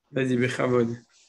Vas-y, Bechavod.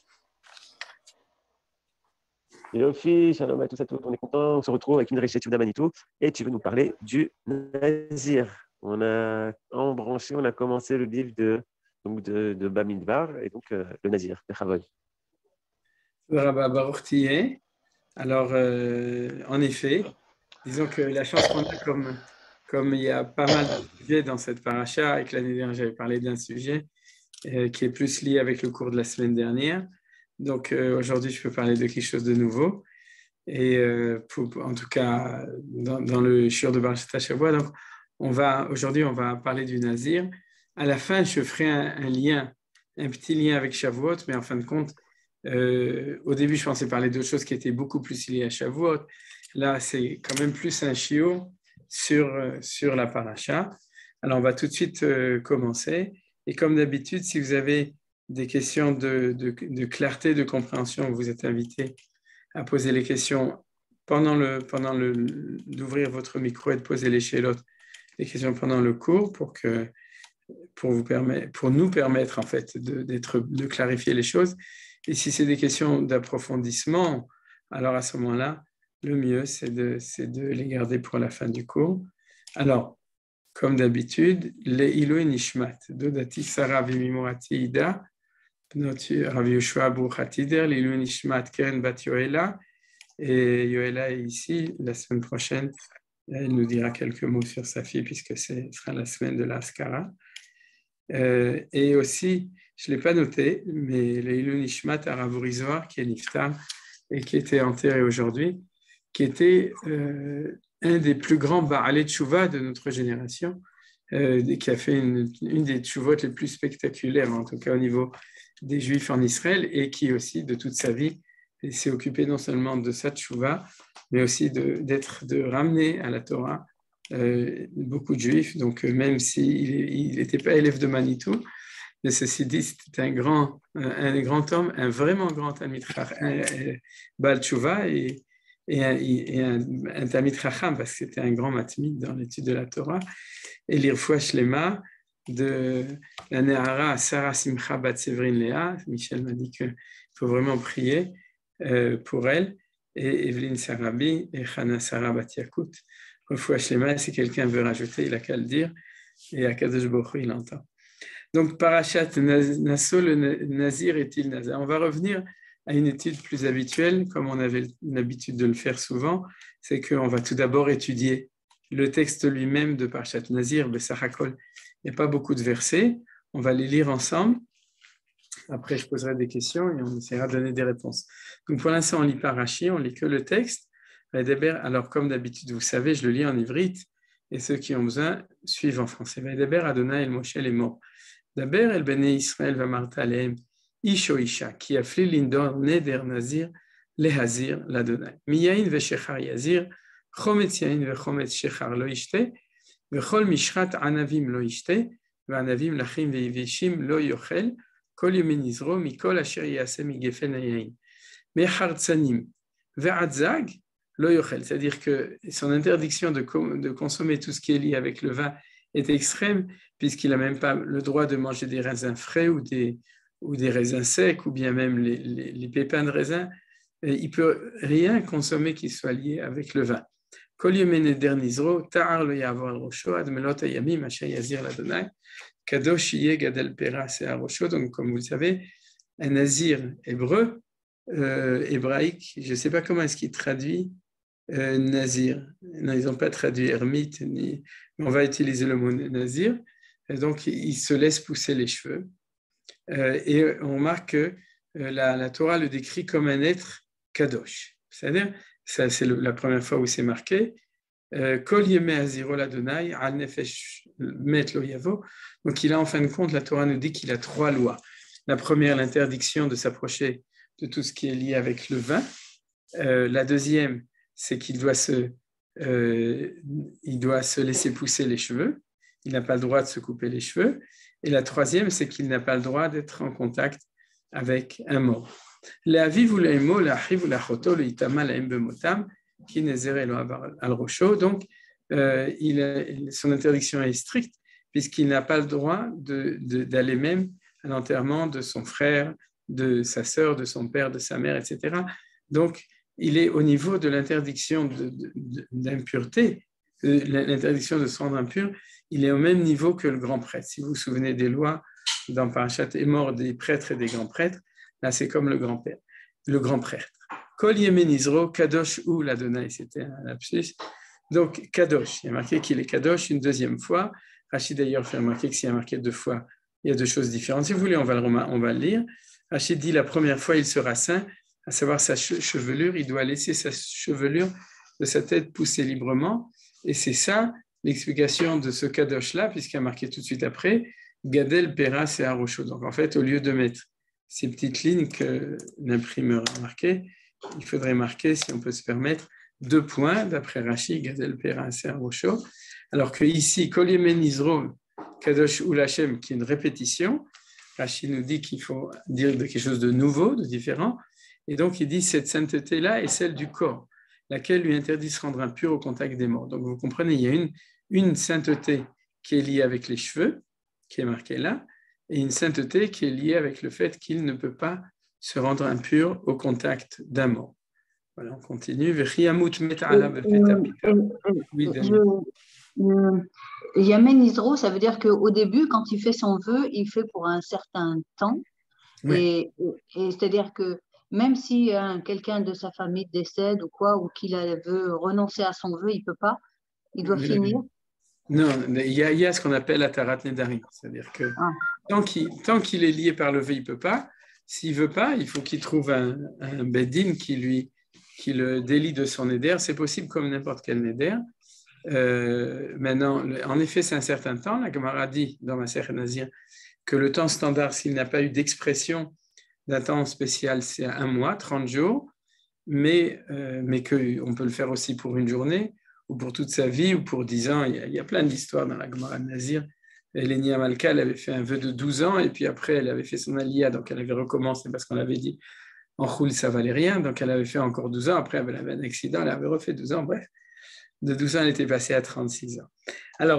Yofi, shalom à tous, on est content, on se retrouve avec une récitation d'Amanitou et tu veux nous parler du Nazir. On a embranché, on a commencé le livre de Bamidbar et donc le Nazir, Bechavod. Baruch Tiyeh. Alors, en effet, disons que la chance qu'on a, comme il y a pas mal de sujets dans cette paracha, et que l'année dernière j'avais parlé d'un sujet qui est plus lié avec le cours de la semaine dernière. Donc, aujourd'hui, je peux parler de quelque chose de nouveau. Et en tout cas, dans le shiur de Parashat Shavua, donc, aujourd'hui, on va parler du Nazir. À la fin, je ferai un lien, un petit lien avec Shavuot, mais en fin de compte, au début, je pensais parler d'autres choses qui étaient beaucoup plus liées à Shavuot. Là, c'est quand même plus un shiur sur la paracha. Alors, on va tout de suite commencer. Et comme d'habitude, si vous avez des questions de clarté, de compréhension, vous êtes invités à poser les questions d'ouvrir votre micro et de poser les questions pendant le cours pour nous permettre en fait de clarifier les choses. Et si c'est des questions d'approfondissement, alors à ce moment-là, le mieux c'est de les garder pour la fin du cours. Alors, comme d'habitude, les Ilou Nishmat, Dodati Sarah Vimimorati Ida, Rav Yoshua Bouchatider, l'Ilou Nishmat Keren Bat Yoela. Et Yoela est ici. La semaine prochaine, elle nous dira quelques mots sur sa fille, puisque ce sera la semaine de l'Askara. Et aussi, je ne l'ai pas noté, mais l'Ilou Nishmat Aravorizor, qui est Niftar et qui était enterré aujourd'hui, qui était un des plus grands Baalei Tchouva de notre génération, qui a fait une des tchouvot les plus spectaculaires, en tout cas au niveau des Juifs en Israël, et qui aussi, de toute sa vie, s'est occupé non seulement de sa tchouva, mais aussi de ramener à la Torah beaucoup de Juifs. Donc, même s'il n'était pas élève de Manitou, mais ceci dit, c'était un grand homme, un vraiment grand Talmid Chacham, Baal Tchouva et un Talmid Chacham, parce que c'était un grand matmid dans l'étude de la Torah. Et l'Irfoua Shlema de la Nehara Sarah Simcha Bat Séverine Léa. Michel m'a dit qu'il faut vraiment prier pour elle. Et Evelyne Sarabi et Chana Sarah Bat Yakut. Irfoua Shlema, si quelqu'un veut rajouter, il n'a qu'à le dire. Et Akadosh Baruch Hu, il entend. Donc, Parashat Naso, le Nazir est-il Nazir? On va revenir à une étude plus habituelle, comme on avait l'habitude de le faire souvent. C'est qu'on va tout d'abord étudier le texte lui-même de Parashat Nazir, Bessachakol. Il n'y a pas beaucoup de versets. On va les lire ensemble. Après, je poserai des questions et on essaiera de donner des réponses. Donc, pour l'instant, on lit pas Rashi, on lit que le texte. Alors, comme d'habitude, vous savez, je le lis en ivrite et ceux qui ont besoin suivent en français. Vaïdeber Adonai el Moshe les mots. Daber el Bnei Israël vamarta alehem ish o isha ki afli lindor neder nazir lehazir l'Adonai. Miyain veshechar yazir chometz yain vechometz shechar lo ishte vechol mishrat anavim lo ishte ve'anavim lachim ve'ivishim lo yochel kol yemin nizro mikol asher yaseh migefen hayain mechartzanim ve'adzag lo yochel. C'est-à-dire que son interdiction de consommer tout ce qui est lié avec le vin est extrême, puisqu'il n'a même pas le droit de manger des raisins frais ou des raisins secs, ou bien même les pépins de raisin. Il ne peut rien consommer qui soit lié avec le vin. Kol yemen neder nizro, ta'ar lo yavo al rosho, ad melot hayamim, asher yazir l'Adonai, kadosh yeh gadel pera se'ar rosho. Donc, comme vous le savez, un nazir hébreu, hébraïque, je ne sais pas comment est-ce qu'il traduit nazir. Non, ils n'ont pas traduit ermite, mais on va utiliser le mot nazir. Et donc, il se laisse pousser les cheveux. Et on remarque que la Torah le décrit comme un être kadosh. C'est-à-dire, ça, c'est la première fois où c'est marqué. Kol yemei aziro l'Adonai al nefesh met lo yavo. Donc, il a en fin de compte, la Torah nous dit qu'il a 3 lois. La première, l'interdiction de s'approcher de tout ce qui est lié avec le vin. La deuxième, c'est qu'il doit se laisser pousser les cheveux. Il n'a pas le droit de se couper les cheveux. Et la troisième, c'est qu'il n'a pas le droit d'être en contact avec un mort. Donc, son interdiction est stricte, puisqu'il n'a pas le droit d'aller même à l'enterrement de son frère, de sa sœur, de son père, de sa mère, etc. Donc, il est au niveau de l'interdiction d'impureté, l'interdiction de se rendre impur, il est au même niveau que le grand prêtre. Si vous vous souvenez des lois dans Parashat Emor des prêtres et des grands prêtres, là c'est comme le grand prêtre. Kol Yemen Izro, Kadosh ou l'Adonai, c'était un lapsus. Donc Kadosh, il y a marqué qu'il est Kadosh une deuxième fois. Rachid d'ailleurs fait remarquer que s'il y a marqué 2 fois, il y a 2 choses différentes. Si vous voulez, on va le lire. Rachid dit la première fois, il sera saint, à savoir sa chevelure, il doit laisser sa chevelure de sa tête pousser librement. Et c'est ça l'explication de ce Kadosh-là, puisqu'il y a marqué tout de suite après, Gadel, Peras et Arosho. Donc en fait, au lieu de mettre ces petites lignes que l'imprimeur a marquées, il faudrait marquer, si on peut se permettre, 2 points, d'après Rashi, Gadel, Peras et Arosho. Alors que ici, Kol Yemen Izro, Kadosh ou Lachem, qui est une répétition, Rashi nous dit qu'il faut dire quelque chose de nouveau, de différent. Et donc, il dit cette sainteté-là est celle du corps, laquelle lui interdit de se rendre impur au contact des morts. Donc, vous comprenez, il y a une sainteté qui est liée avec les cheveux, qui est marquée là, et une sainteté qui est liée avec le fait qu'il ne peut pas se rendre impur au contact d'un mort. Voilà, on continue. Yamen Isro, ça veut dire qu'au début, quand il fait son vœu, il fait pour un certain temps. Oui. Et c'est-à-dire que même si quelqu'un de sa famille décède ou quoi, ou qu'il veut renoncer à son vœu, il ne peut pas, il doit finir. Non, il y a ce qu'on appelle Atarat Nedarim, c'est-à-dire que tant qu'il est lié par le vœu, il ne peut pas. S'il ne veut pas, il faut qu'il trouve un Beddin qui le délie de son Neder. C'est possible comme n'importe quel Neder. Maintenant, en effet, c'est un certain temps. La Gemara dit dans Maser Nazir que le temps standard, s'il n'a pas eu d'expression d'un temps spécial, c'est 1 mois, 30 jours, mais qu'on peut le faire aussi pour une journée, ou pour toute sa vie, ou pour 10 ans. Il y a plein d'histoires dans la Gemara Nazir. Lénia Malka, elle avait fait un vœu de 12 ans, et puis après, elle avait fait son aliyah, donc elle avait recommencé parce qu'on l'avait dit, en choule, ça valait rien, donc elle avait fait encore 12 ans, après elle avait un accident, elle avait refait 12 ans, bref. De 12 ans, elle était passée à 36 ans. Alors,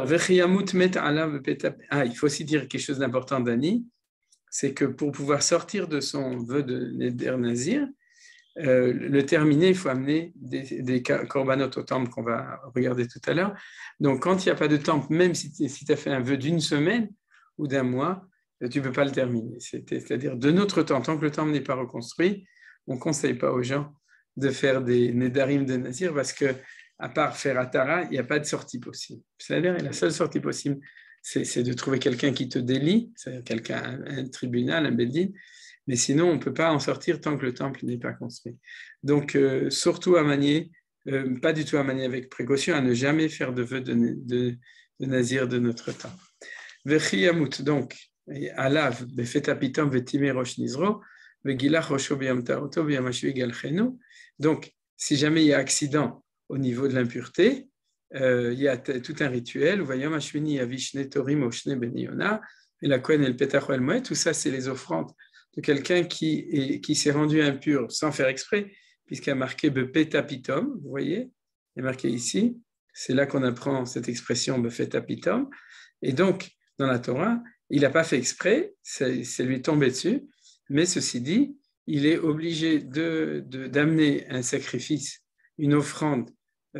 il faut aussi dire quelque chose d'important, Dani, c'est que pour pouvoir sortir de son vœu de Neder Nazir, le terminer, il faut amener des korbanot au temple qu'on va regarder tout à l'heure. Donc, quand il n'y a pas de temple, même si tu as fait un vœu d'1 semaine ou d'1 mois, tu ne peux pas le terminer. C'est-à-dire, de notre temps, tant que le temple n'est pas reconstruit, on ne conseille pas aux gens de faire des Nedarim de Nazir parce que à part faire Atara, il n'y a pas de sortie possible. C'est-à-dire, la seule sortie possible, c'est de trouver quelqu'un qui te délie, c'est-à-dire quelqu'un, un tribunal, un beddin, mais sinon, on ne peut pas en sortir tant que le temple n'est pas construit. Donc, surtout à manier, pas du tout à manier avec précaution, à ne jamais faire de vœu de nazir de notre temps. Vechiyamut, donc, alav, befetapitom, vetime rosh nizro, vegilach rosho biyam taroto, biyam ashvi galchenu. Donc, si jamais il y a accident au niveau de l'impureté, il y a tout un rituel, voyons, Ashwini, Avishne, Torim, Oshne, Beniona, et la Kohen, el Petach, el Moed, tout ça, c'est les offrandes de quelqu'un qui s'est rendu impur sans faire exprès, puisqu'il y a marqué Bepetapitom, vous voyez, il est marqué ici, c'est là qu'on apprend cette expression Bepetapitom, et donc, dans la Torah, il n'a pas fait exprès, c'est lui tombé dessus, mais ceci dit, il est obligé d'amener un sacrifice, une offrande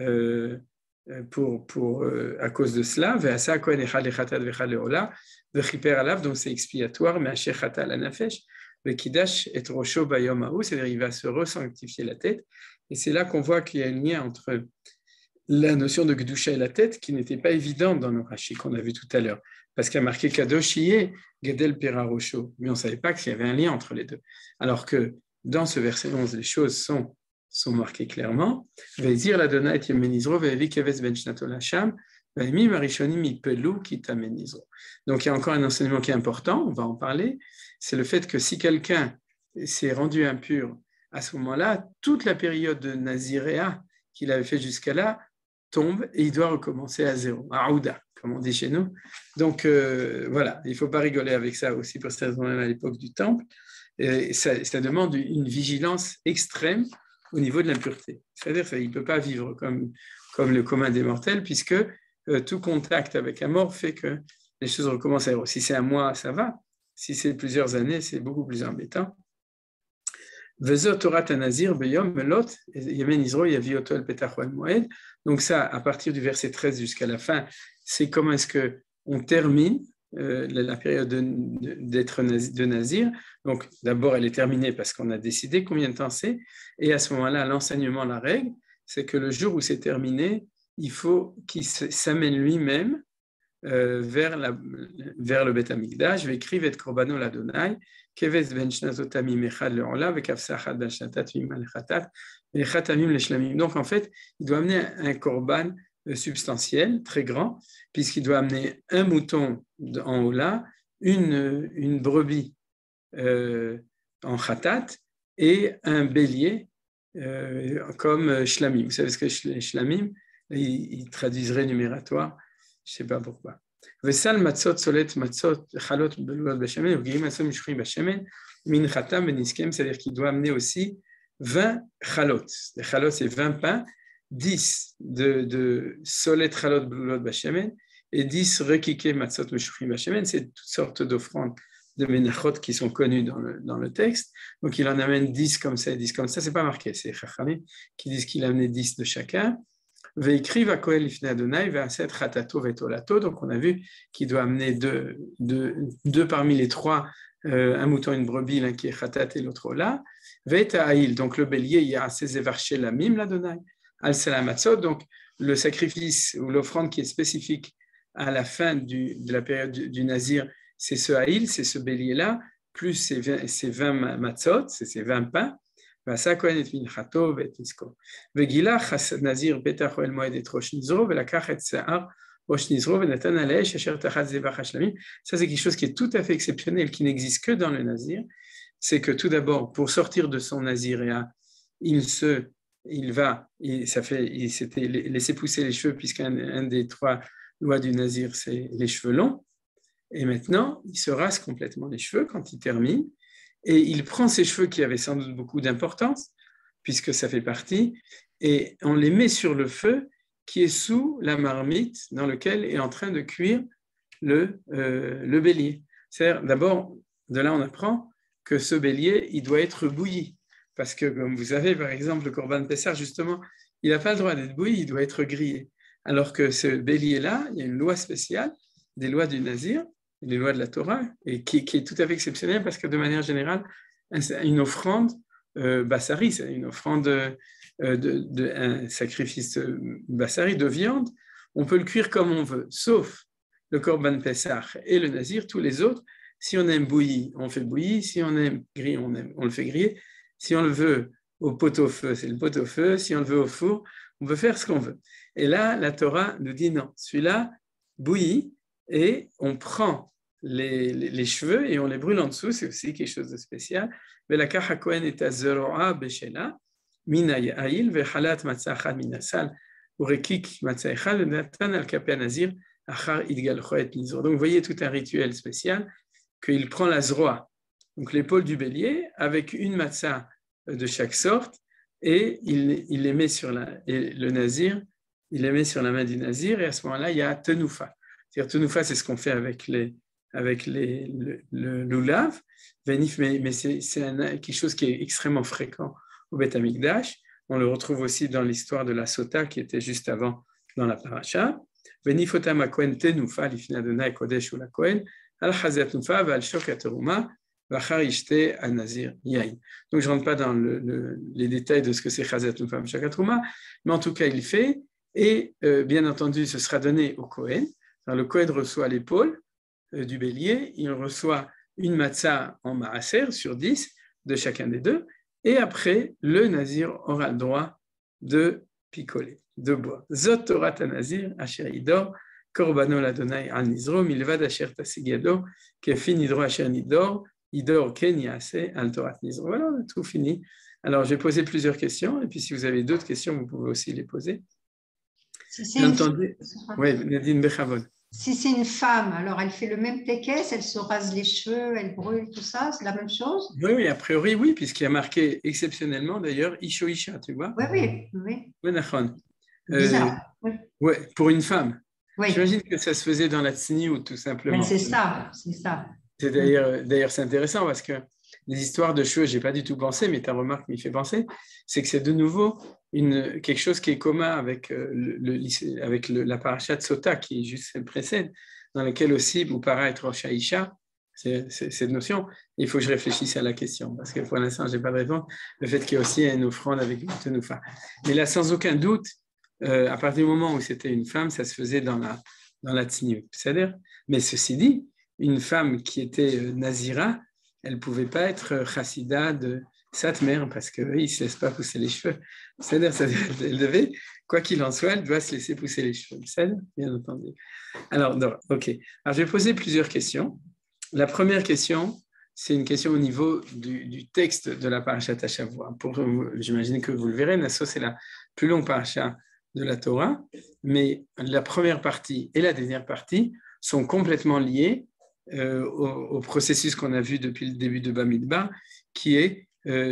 à cause de cela, donc c'est expiatoire, mais c'est-à-dire il va se resanctifier la tête, et c'est là qu'on voit qu'il y a un lien entre la notion de Gdusha et la tête qui n'était pas évidente dans nos Rashi qu'on a vu tout à l'heure, parce qu'il y a marqué Kadoshie, Gedel Perarosho, mais on ne savait pas qu'il y avait un lien entre les deux, alors que dans ce verset 11, les choses sont marquées clairement. Donc il y a encore un enseignement qui est important, on va en parler, c'est le fait que si quelqu'un s'est rendu impur, à ce moment-là, toute la période de Naziréa qu'il avait fait jusqu'à là tombe et il doit recommencer à zéro, à Aouda, comme on dit chez nous. Donc voilà, il ne faut pas rigoler avec ça aussi pour cette raison-là à l'époque du temple. Et ça demande une vigilance extrême au niveau de l'impureté. C'est-à-dire qu'il ne peut pas vivre comme le commun des mortels, puisque tout contact avec un mort fait que les choses recommencent à zéro. Si c'est 1 mois, ça va, Si c'est plusieurs années, c'est beaucoup plus embêtant. Vezot Torah Tanazir Beyom Melot Yemen Izro Yavioto El Petach Oel Moed. Donc ça, à partir du verset 13 jusqu'à la fin, c'est comment est-ce que on termine la période d'être de Nazir. Donc d'abord, elle est terminée parce qu'on a décidé combien de temps c'est. Et à ce moment-là, l'enseignement, la règle, c'est que le jour où c'est terminé, il faut qu'il s'amène lui-même vers le Beth Amikdash, ve'ekriv et korbano l'Adonai, keves ben shnazotamim echad le'ola, ve'kavsa achad ben shnatat v'ima lechatat, ve'chatamim le'shlamim. Donc en fait, il doit amener un korban substantiel, très grand, puisqu'il doit amener un mouton en ola, une brebis en chatat et un bélier comme shlamim. Vous savez ce que shlamim, ils traduisent rémunératoire. Je ne sais pas pourquoi. Vesal matzot solet matzot chalot beluot bashemen u'gim asom mishchim bashemen min chatam beniskem, c'est-à-dire qu'il doit amener aussi 20 chalot. Les chalot, c'est 20 pains, 10 de solet chalot beluot bashemen et 10 rekiké matzot mishchim bashemen. C'est toutes sortes d'offrandes de menachot qui sont connues dans le texte. Donc il en amène 10 comme ça et 10 comme ça. C'est pas marqué, c'est Chachamim qui disent qu'il a amené 10 de chacun. Donc on a vu qu'il doit amener deux parmi les trois, un mouton, une brebis, l'un qui est khatat et l'autre là. Donc le bélier, il y a ses évarchés la mime l'Adonai, al salamatzot, donc le sacrifice ou l'offrande qui est spécifique à la fin de la période du nazir, c'est ce haïl, c'est ce bélier là, plus ces 20 matzot, c'est ces 20 pains. ועשה הכהן את מנחתו ואת נזקו. וגילה נזיר פתח אוהל מועד את ראש נזרו, ולקח את שיער ראש נזרו, ונתן על האש אשר תחת זבח השלמים. Ça, c'est quelque chose qui est tout à fait exceptionnel, qui n'existe que dans le nazir. C'est que tout d'abord, pour sortir de son naziréat, il s'était laissé pousser les cheveux, puisqu'un des trois lois du nazir, c'est les cheveux longs. Et maintenant, il se rase complètement les cheveux quand il termine. Et il prend ses cheveux qui avaient sans doute beaucoup d'importance, puisque ça fait partie, et on les met sur le feu qui est sous la marmite dans lequel est en train de cuire le bélier. C'est-à-dire, d'abord, de là on apprend que ce bélier, il doit être bouilli, parce que comme vous savez, par exemple, le Corban Pessah, justement, il n'a pas le droit d'être bouilli, il doit être grillé. Alors que ce bélier-là, il y a une loi spéciale, des lois du Nazir, les lois de la Torah, et qui est tout à fait exceptionnelle parce que de manière générale, une offrande bassari, c'est une offrande un sacrifice bassari de viande, on peut le cuire comme on veut, sauf le Korban Pessah et le Nazir, tous les autres, si on aime bouilli, on fait bouilli, si on aime grillé, on le fait griller, si on le veut au pot-au-feu, c'est le pot-au-feu, si on le veut au four, on peut faire ce qu'on veut. Et là, la Torah nous dit non, celui-là, bouilli, et on prend les cheveux et on les brûle en dessous, c'est aussi quelque chose de spécial. ולקח הכהן את הזרוע בשלה, מן העיל, וחלת מצה אחת מן הסל, ורקיק מצה אחד, ונתן על כפי הנזיר, אחר התגלחו את נזרו. Donc vous voyez tout un rituel spécial, qu'il prend la zroa, donc l'épaule du bélier, avec une matza de chaque sorte, et il les met sur le nazir, il les met sur la main du nazir, et à ce moment-là, il y a tenoufa. C'est-à-dire, tenoufa, c'est ce qu'on fait avec le loulav, mais c'est quelque chose qui est extrêmement fréquent au Beth Amikdash. On le retrouve aussi dans l'histoire de la sota qui était juste avant dans la paracha. Venifotam hakohen tenoufa lifnei Adonai kodesh hu lakohen al chazet tenoufa ve'al shok hateruma v'achar yishte al-nazir yain. Donc je ne rentre pas dans les détails de ce que c'est chazet tenoufa ve'al shok hateruma, mais en tout cas il fait, et bien entendu ce sera donné au Kohen. Le Kohen reçoit l'épaule du bélier, il reçoit une matzah en maaser sur 10 de chacun des deux, et après, le nazir aura le droit de picoler, de boire. Zot Torah Nazir, Asher Idor, Korbano l'Adonai al Nizro, Milvad Asher Tasig Yado, Kefin Idro Asher Nidor, Idor Ken Yase al Torah Nizro. Voilà, on a tout fini. Alors, j'ai posé plusieurs questions, et puis si vous avez d'autres questions, vous pouvez aussi les poser. Bien entendu. Oui, Nadine Bechavod. Si c'est une femme, alors elle fait le même tékès, elle se rase les cheveux, elle brûle, tout ça, c'est la même chose? Oui, a priori, oui, puisqu'il y a marqué exceptionnellement, d'ailleurs, Isho Isha, tu vois? Oui. Bizarre. Oui, pour une femme. Oui. J'imagine que ça se faisait dans la tsniout, tout simplement. Ben, c'est ça. D'ailleurs, c'est intéressant parce que les histoires de cheveux, je n'ai pas du tout pensé, mais ta remarque m'y fait penser, c'est que c'est de nouveau quelque chose qui est commun avec, la paracha de Sota, qui est juste celle précède, dans laquelle aussi, vous paraît Rosh Haïcha, c'est cette notion. Il faut que je réfléchisse à la question, parce que pour l'instant, je n'ai pas de réponse. Le fait qu'il y ait aussi une offrande avec une tenoufa. Mais là, sans aucun doute, à partir du moment où c'était une femme, ça se faisait dans la tsniout. C'est-à-dire, mais ceci dit, une femme qui était nazira, elle ne pouvait pas être chassida de Satmer parce qu'ils ne se laissent pas pousser les cheveux. C'est-à-dire, elle devait, quoi qu'il en soit, elle doit se laisser pousser les cheveux. C'est-à-dire, bien entendu. Alors, OK. Alors, je vais poser plusieurs questions. La première question, c'est une question au niveau du texte de la parashat Shavua. J'imagine que vous le verrez, Nasso, c'est la plus longue parasha de la Torah, mais la première partie et la dernière partie sont complètement liées au processus qu'on a vu depuis le début de Bamidbar, qui est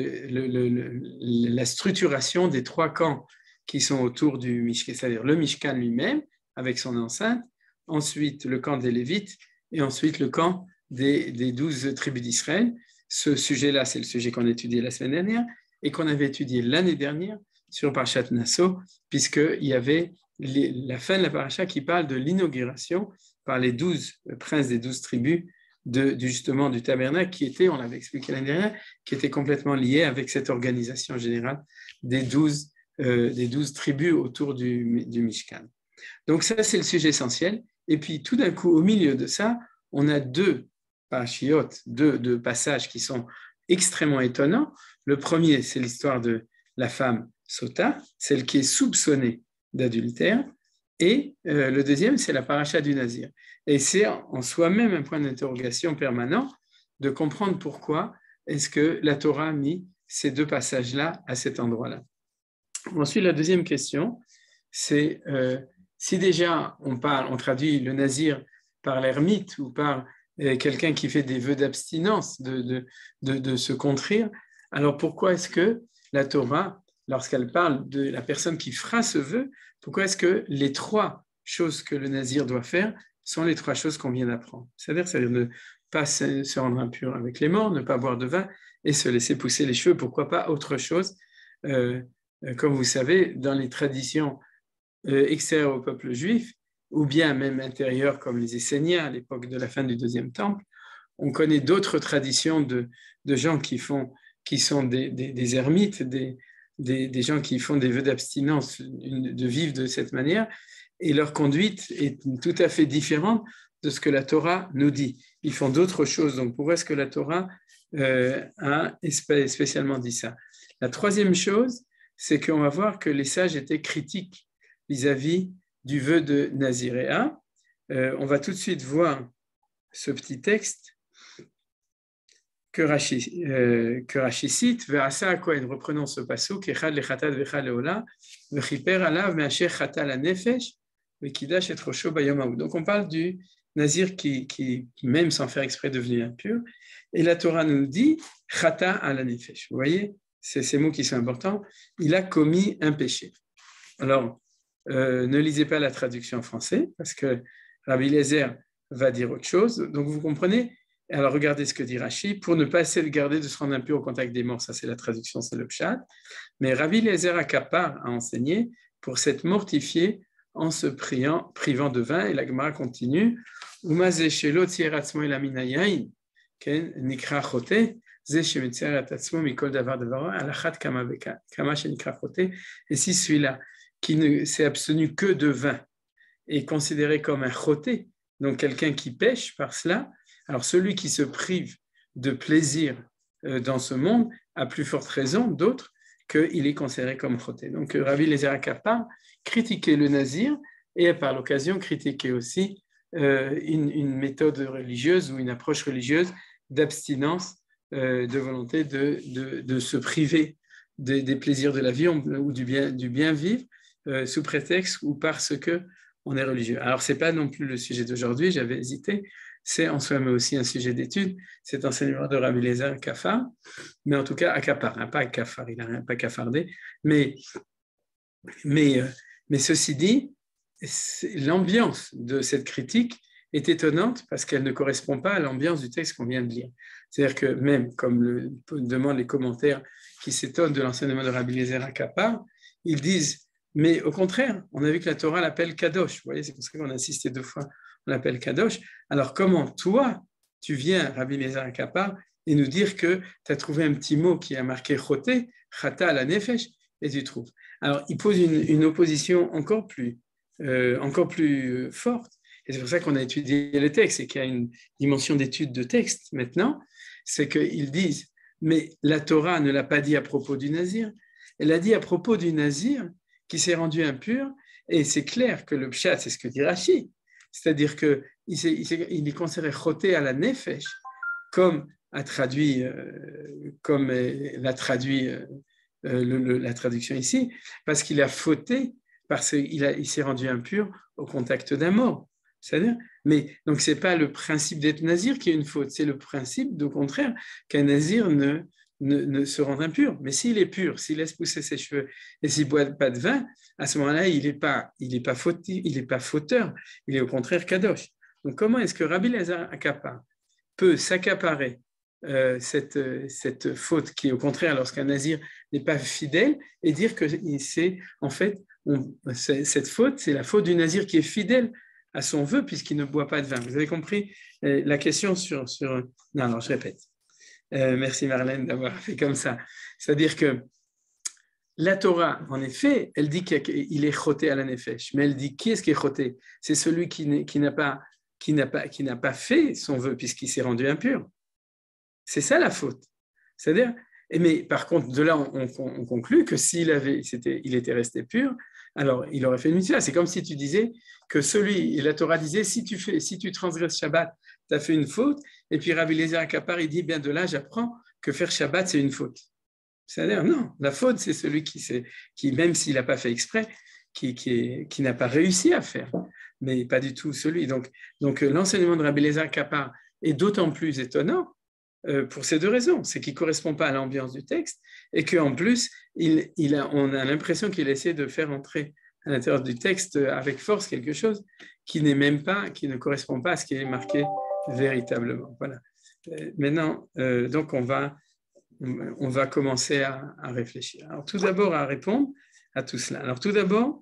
la structuration des 3 camps qui sont autour du Mishkan, c'est-à-dire le Mishkan lui-même, avec son enceinte, ensuite le camp des Lévites, et ensuite le camp des 12 tribus d'Israël. Ce sujet-là, c'est le sujet qu'on a étudié la semaine dernière, et qu'on avait étudié l'année dernière sur Parashat Nasso, puisqu'il y avait la fin de la paracha qui parle de l'inauguration par les 12 princes des 12 tribus justement du tabernacle qui était, on l'avait expliqué l'année dernière, qui était complètement lié avec cette organisation générale des 12 tribus autour du Mishkan. Donc ça, c'est le sujet essentiel. Et puis tout d'un coup, au milieu de ça, on a 2 parashiot, deux passages qui sont extrêmement étonnants. Le premier, c'est l'histoire de la femme Sota, celle qui est soupçonnée d'adultère. Et le deuxième, c'est la paracha du Nazir. Et c'est en soi-même un point d'interrogation permanent de comprendre pourquoi est-ce que la Torah a mis ces 2 passages-là à cet endroit-là. Ensuite, la deuxième question, c'est si déjà on traduit le Nazir par l'ermite ou par quelqu'un qui fait des vœux d'abstinence, de se contrir, alors pourquoi est-ce que la Torah, lorsqu'elle parle de la personne qui fera ce vœu, pourquoi est-ce que les 3 choses que le nazir doit faire sont les 3 choses qu'on vient d'apprendre? C'est-à-dire ne pas se rendre impur avec les morts, ne pas boire de vin et se laisser pousser les cheveux. Pourquoi pas autre chose? Comme vous savez, dans les traditions extérieures au peuple juif, ou bien même intérieures comme les Esséniens à l'époque de la fin du Deuxième Temple, on connaît d'autres traditions de gens qui sont des ermites, des gens qui font des vœux d'abstinence, de vivre de cette manière, et leur conduite est tout à fait différente de ce que la Torah nous dit. Ils font d'autres choses, donc pourquoi est-ce que la Torah a spécialement dit ça? La troisième chose, c'est qu'on va voir que les sages étaient critiques vis-à-vis du vœu de Naziréa. On va tout de suite voir ce petit texte que Rashi cite, Ve'asa Kohen, reprenons ce passouk, Echad lechatat ve'echad leola, ve'chiper alav me'asher chata la nefesh, ve'kidash et rosho bayom ha'u. Donc on parle du nazir qui même sans faire exprès devenait impur, et la Torah nous dit chata à la nefesh. Vous voyez, c'est ces mots qui sont importants. Il a commis un péché. Alors, ne lisez pas la traduction en français, parce que Rabbi Eliezer va dire autre chose. Donc vous comprenez. Alors, regardez ce que dit Rashi. Pour ne pas essayer de garder de se rendre impur au contact des morts, ça c'est la traduction, c'est le pshat. Mais Rabbi Eliezer Akapar a enseigné pour s'être mortifié en se privant de vin. Et la Gemara continue. Umazé shelo tziratzmo elaminayain ken nikra chote ze shemetzeratzmo mikol davar devaro alachat kama shenikra chote. Et si celui-là qui ne s'est abstenu que de vin est considéré comme un choté, donc quelqu'un qui pêche par cela, alors celui qui se prive de plaisir dans ce monde a plus forte raison d'autres qu'il est considéré comme choté. Donc Rabbi Eliezer Akapar critiquait le nazir et par l'occasion critiquait aussi une méthode religieuse ou une approche religieuse d'abstinence, de volonté de se priver des plaisirs de la vie ou du bien vivre sous prétexte ou parce qu'on est religieux. Alors ce n'est pas non plus le sujet d'aujourd'hui, j'avais hésité. C'est en soi mais aussi un sujet d'étude, cet enseignement de Rabbi Eliezer Akapar, mais en tout cas Akapar, hein, pas Akafar, il n'a pas cafardé, mais ceci dit, l'ambiance de cette critique est étonnante parce qu'elle ne correspond pas à l'ambiance du texte qu'on vient de lire. C'est-à-dire que même, comme le demandent les commentaires qui s'étonnent de l'enseignement de Rabbi Eliezer Akapar, ils disent, mais au contraire, on a vu que la Torah l'appelle Kadosh. Vous voyez, c'est pour ça qu'on a insisté 2 fois, on l'appelle Kadosh. Alors comment toi, tu viens, Rabbi Eliezer Akapar, et nous dire que tu as trouvé un petit mot qui a marqué Choté, Chata la Nefesh, et tu trouves. Alors, il pose une opposition encore plus forte. Et c'est pour ça qu'on a étudié le texte et qu'il y a une dimension d'étude de texte maintenant, c'est qu'ils disent, mais la Torah ne l'a pas dit à propos du Nazir, elle a dit à propos du Nazir qui s'est rendu impur, et c'est clair que le pshat, c'est ce que dit Rashi, c'est-à-dire qu'il est considéré choté à la nefesh, comme l'a traduit la traduction ici, parce qu'il a fauté, parce qu'il s'est rendu impur au contact d'un mort. C'est-à-dire, mais donc c'est pas le principe d'être nazir qui est une faute, c'est le principe, au contraire, qu'un nazir ne se rende impur. Mais s'il est pur, s'il laisse pousser ses cheveux et s'il ne boit pas de vin, à ce moment-là, il n'est pas fauteur, il est au contraire kadosh. Donc comment est-ce que Rabbi Eliezer Akapar peut s'accaparer cette faute qui est au contraire lorsqu'un nazir n'est pas fidèle et dire que c'est en fait cette faute, c'est la faute du nazir qui est fidèle à son vœu puisqu'il ne boit pas de vin. Vous avez compris la question sur... Non, alors je répète. Merci Marlène d'avoir fait comme ça. C'est-à-dire que la Torah, en effet, elle dit qu'il est choté à la nefesh, mais elle dit qui est-ce qui est choté? C'est celui qui n'a pas fait son vœu puisqu'il s'est rendu impur. C'est ça la faute. C'est-à-dire, mais par contre, de là, on conclut que s'il était resté pur, alors il aurait fait une mitzvah. C'est comme si tu disais que la Torah disait, si tu transgresses Shabbat, tu as fait une faute, et puis Rabbi Eliezer Akapar, il dit, bien de là, j'apprends que faire Shabbat, c'est une faute. C'est-à-dire, non, la faute, c'est celui qui même s'il n'a pas fait exprès, qui n'a pas réussi à faire, mais pas du tout celui. Donc l'enseignement de Rabbi Eliezer Akapar est d'autant plus étonnant pour ces 2 raisons. C'est qu'il ne correspond pas à l'ambiance du texte et qu'en plus, on a l'impression qu'il essaie de faire entrer à l'intérieur du texte avec force quelque chose qui ne correspond pas à ce qui est marqué véritablement. Voilà. Maintenant, donc on va commencer à réfléchir. Alors tout d'abord à répondre à tout cela. Alors tout d'abord,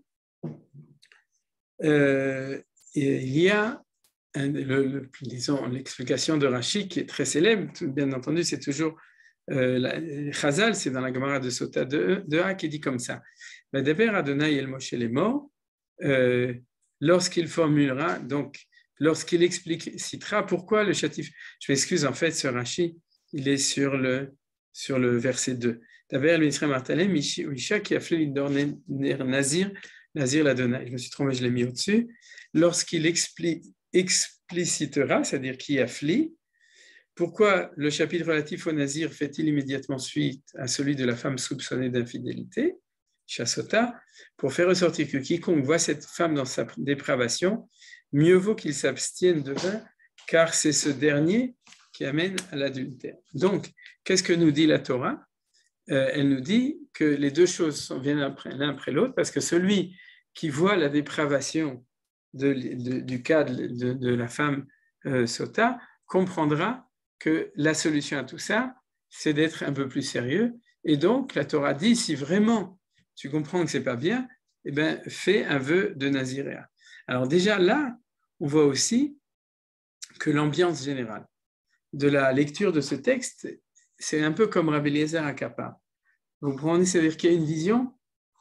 il y a disons, l'explication de Rashi qui est très célèbre, bien entendu, c'est toujours Chazal, c'est dans la Gemara de Sota 2a qui dit comme ça. Vadaber Adonai el Moshe les morts, lorsqu'il formulera, donc lorsqu'il citera pourquoi le chatif. Je m'excuse, en fait, ce Rashi, il est sur le verset 2. Daber el Mitzrayim Martalem, Isha qui a fait l'idorner Nazir l'Adonai. Je me suis trompé, je l'ai mis au-dessus. Lorsqu'il explicitera, c'est-à-dire qui afflie, pourquoi le chapitre relatif au Nazir fait-il immédiatement suite à celui de la femme soupçonnée d'infidélité, Chassota, pour faire ressortir que quiconque voit cette femme dans sa dépravation, mieux vaut qu'il s'abstienne de vin, car c'est ce dernier qui amène à l'adultère. Donc, qu'est-ce que nous dit la Torah? Elle nous dit que les 2 choses viennent l'un après l'autre, parce que celui qui voit la dépravation du cas de la femme Sota comprendra que la solution à tout ça, c'est d'être un peu plus sérieux. Et donc, la Torah dit, si vraiment tu comprends que ce n'est pas bien, eh bien, fais un vœu de Naziréa. Alors déjà là, on voit aussi que l'ambiance générale de la lecture de ce texte, c'est un peu comme Rabbi Eliezer Akapar. Vous comprenez, c'est-à-dire qu'il y a une vision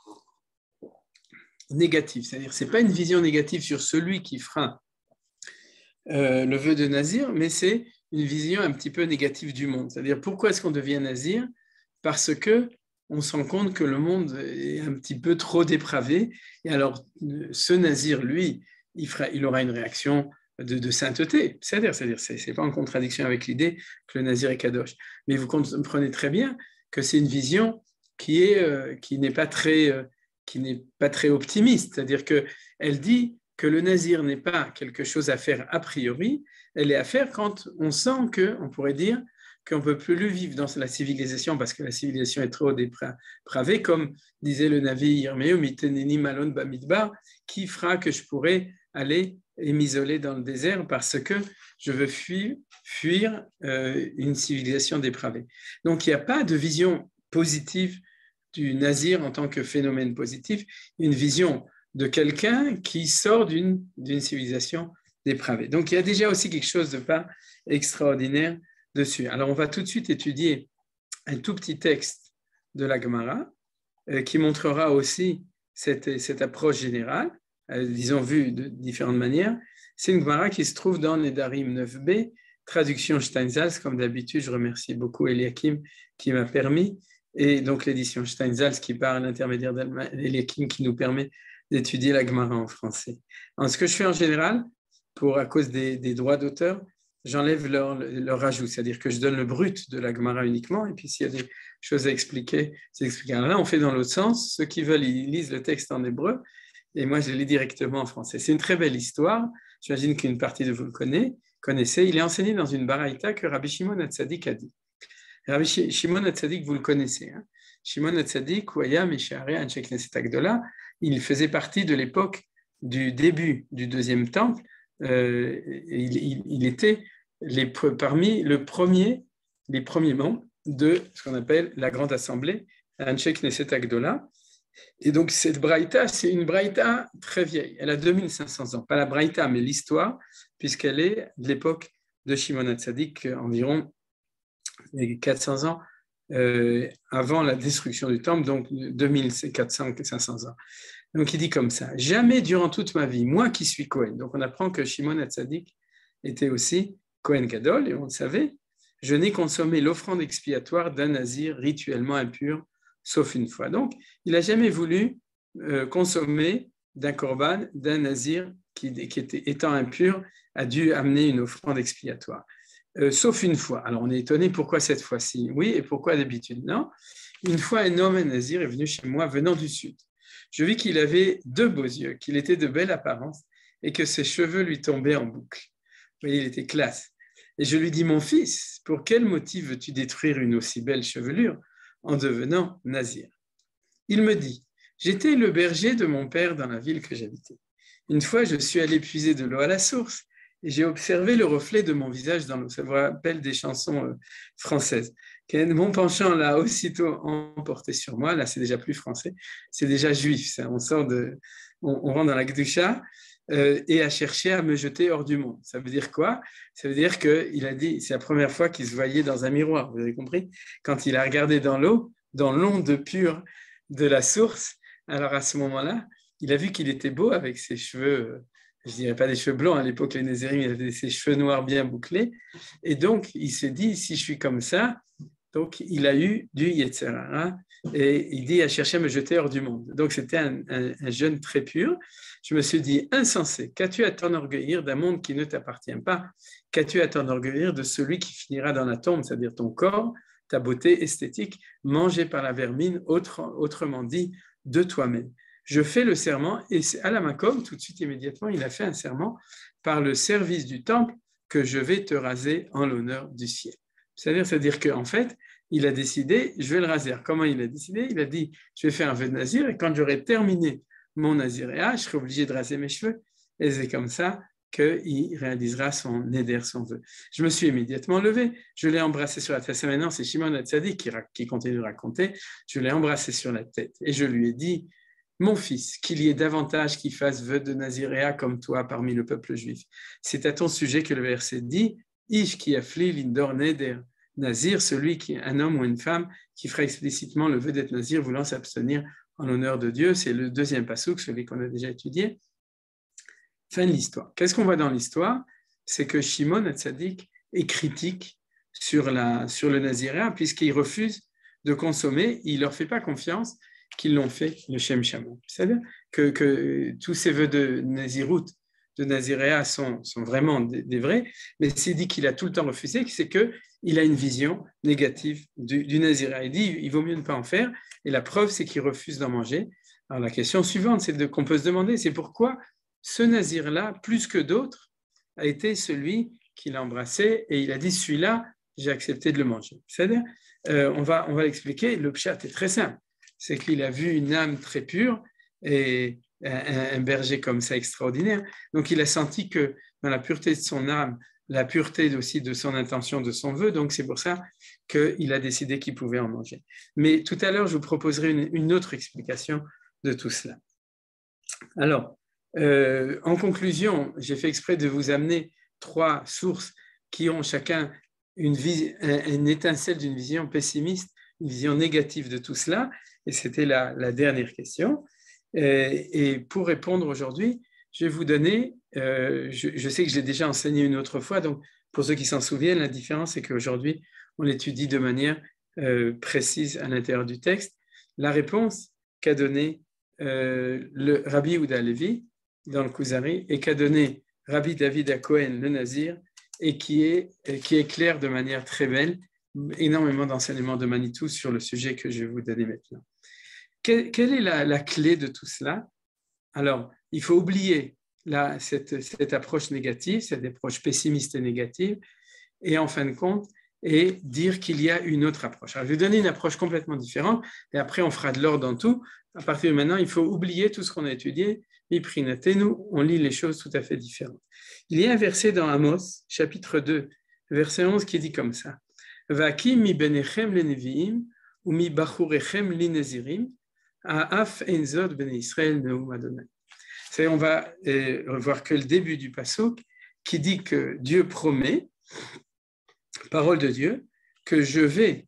négative, c'est-à-dire ce n'est pas une vision négative sur celui qui fera le vœu de Nazir, mais c'est une vision un petit peu négative du monde. C'est-à-dire pourquoi est-ce qu'on devient Nazir? Parce que on se rend compte que le monde est un petit peu trop dépravé, et alors ce Nazir, lui, il aura une réaction de sainteté, c'est-à-dire c'est pas en contradiction avec l'idée que le Nazir est kadosh, mais vous comprenez très bien que c'est une vision qui n'est pas très optimiste, c'est-à-dire qu'elle dit que le Nazir n'est pas quelque chose à faire a priori, elle est à faire quand on sent qu'on pourrait dire qu'on ne peut plus le vivre dans la civilisation parce que la civilisation est trop dépravée, comme disait le Navi Yirmeyu, Miteneni Malon Bamidbar, qui fera que je pourrais aller et m'isoler dans le désert parce que je veux fuir une civilisation dépravée. Donc, il n'y a pas de vision positive du nazir en tant que phénomène positif, une vision de quelqu'un qui sort d'une civilisation dépravée. Donc, il y a déjà aussi quelque chose de pas extraordinaire dessus. Alors, on va tout de suite étudier un tout petit texte de la Gemara qui montrera aussi cette approche générale, disons vue de différentes manières. C'est une Gemara qui se trouve dans Nedarim 9b, traduction Steinsaltz. Comme d'habitude, je remercie beaucoup Eliakim qui m'a permis, et donc l'édition Steinsaltz qui part à l'intermédiaire d'Eliakim qui nous permet d'étudier la Gemara en français. Alors, ce que je fais en général, à cause des droits d'auteur, j'enlève leur ajout, c'est-à-dire que je donne le brut de la Gemara uniquement, et puis s'il y a des choses à expliquer, c'est expliqué. Alors là, on fait dans l'autre sens. Ceux qui veulent, ils lisent le texte en hébreu, et moi, je le lis directement en français. C'est une très belle histoire. J'imagine qu'une partie de vous le connaissez. Il est enseigné dans une baraïta que Rabbi Shimon HaTzadik a dit. Rabbi Shimon HaTzadik, vous le connaissez. Hein? Shimon HaTzadik, Ouaya, Mishaare, Anshe Knesset Agdola, il faisait partie de l'époque du début du deuxième temple. Il était parmi les premiers membres de ce qu'on appelle la Grande Assemblée, Anshe Knesset Agdola. Et donc, cette braïta, c'est une braïta très vieille. Elle a 2500 ans. Pas la braïta, mais l'histoire, puisqu'elle est de l'époque de Shimon HaTzadik, environ 400 ans avant la destruction du temple, donc 2400-500 ans. Donc, il dit comme ça, « Jamais durant toute ma vie, moi qui suis Kohen », donc on apprend que Shimon HaTzadik était aussi Kohen Gadol, et on le savait, « je n'ai consommé l'offrande expiatoire d'un nazir rituellement impur, sauf une fois. » Donc, il n'a jamais voulu consommer d'un korban, d'un nazir qui étant impur, a dû amener une offrande expiatoire. Sauf une fois. Alors, on est étonné, pourquoi cette fois-ci? Oui, et pourquoi d'habitude? Non. Une fois, un homme, un nazir, est venu chez moi venant du sud. Je vis qu'il avait deux beaux yeux, qu'il était de belle apparence et que ses cheveux lui tombaient en boucle. Vous voyez, il était classe. Et je lui dis, mon fils, pour quel motif veux-tu détruire une aussi belle chevelure en devenant nazir? Il me dit, j'étais le berger de mon père dans la ville que j'habitais. Une fois, je suis allé puiser de l'eau à la source et j'ai observé le reflet de mon visage dans l'eau. Ça vous rappelle des chansons françaises. Mon penchant l'a aussitôt emporté sur moi. Là, c'est déjà plus français, c'est déjà juif. Ça. On rentre dans la Gdusha et a cherché à me jeter hors du monde. Ça veut dire quoi? Ça veut dire qu'il a dit, c'est la première fois qu'il se voyait dans un miroir, vous avez compris? Quand il a regardé dans l'eau, dans l'onde pure de la source, alors à ce moment-là, il a vu qu'il était beau avec ses cheveux, je ne dirais pas des cheveux blancs, à l'époque les Nézérim, il avait ses cheveux noirs bien bouclés, et donc il s'est dit, si je suis comme ça, donc il a eu du Yetzer Hara, et il dit à chercher à me jeter hors du monde. Donc c'était un jeune très pur. Je me suis dit, insensé, qu'as-tu à t'enorgueillir d'un monde qui ne t'appartient pas? Qu'as-tu à t'enorgueillir de celui qui finira dans la tombe, c'est-à-dire ton corps, ta beauté esthétique, mangée par la vermine, autrement dit, de toi-même? Je fais le serment, et c'est à la Makom, tout de suite, immédiatement, il a fait un serment par le service du temple que je vais te raser en l'honneur du ciel. C'est-à-dire qu'en fait, il a décidé, je vais le raser. Comment il a décidé? Il a dit, je vais faire un vœu de nazir, et quand j'aurai terminé mon naziréat, je serai obligé de raser mes cheveux, et c'est comme ça qu'il réalisera son néder, son vœu. Je me suis immédiatement levé, je l'ai embrassé sur la tête. Maintenant, c'est Shimon HaTzadik qui continue de raconter, je l'ai embrassé sur la tête, et je lui ai dit, mon fils, qu'il y ait davantage qui fassent vœu de naziréat comme toi parmi le peuple juif. C'est à ton sujet que le verset dit, Ish ki afli lindor neder. Nazir, celui qui est un homme ou une femme qui fera explicitement le vœu d'être nazir, voulant s'abstenir en l'honneur de Dieu. C'est le deuxième passouk, celui qu'on a déjà étudié. Fin de l'histoire. Qu'est-ce qu'on voit dans l'histoire? C'est que Shimon HaTzadik est critique sur le naziréat, puisqu'il refuse de consommer, il ne leur fait pas confiance qu'ils l'ont fait le Shem Shamon. C'est-à-dire que tous ces vœux de nazirout, de naziréat sont vraiment des vrais, mais s'il dit qu'il a tout le temps refusé, c'est qu'il a une vision négative du naziréat. Il dit il vaut mieux ne pas en faire, et la preuve, c'est qu'il refuse d'en manger. Alors la question suivante, c'est qu'on peut se demander, c'est pourquoi ce nazir-là, plus que d'autres, a été celui qui l'a embrassé, et il a dit celui-là, j'ai accepté de le manger. C'est-à-dire, on va l'expliquer, le pshat est très simple, c'est qu'il a vu une âme très pure, et un berger comme ça extraordinaire. Donc, il a senti que dans la pureté de son âme, la pureté aussi de son intention, de son vœu, donc c'est pour ça qu'il a décidé qu'il pouvait en manger. Mais tout à l'heure, je vous proposerai une autre explication de tout cela. Alors, en conclusion, j'ai fait exprès de vous amener 3 sources qui ont chacun une étincelle d'une vision pessimiste, une vision négative de tout cela, et c'était la dernière question. Et pour répondre aujourd'hui, je vais vous donner, je sais que je l'ai déjà enseigné une autre fois, donc pour ceux qui s'en souviennent, la différence c'est qu'aujourd'hui, on l'étudie de manière précise à l'intérieur du texte. La réponse qu'a donnée le Rabbi Yehuda Halevi dans le Kuzari et qu'a donné Rabbi David HaKohen, le Nazir, et qui éclaire de manière très belle énormément d'enseignements de Manitou sur le sujet que je vais vous donner maintenant. Quelle est la clé de tout cela? Alors, il faut oublier cette approche négative, cette approche pessimiste et négative, et en fin de compte, et dire qu'il y a une autre approche. Alors, je vais donner une approche complètement différente, et après on fera de l'ordre dans tout. À partir de maintenant, il faut oublier tout ce qu'on a étudié, nous, on lit les choses tout à fait différentes. Il y a un verset dans Amos, chapitre 2, verset 11, qui dit comme ça. Vakim mi benechem le neviim, ou mi bachurechem li nezirim, Af enzod ben Israël neum Adonai. On va voir que le début du pasuk qui dit que Dieu promet, parole de Dieu, que je vais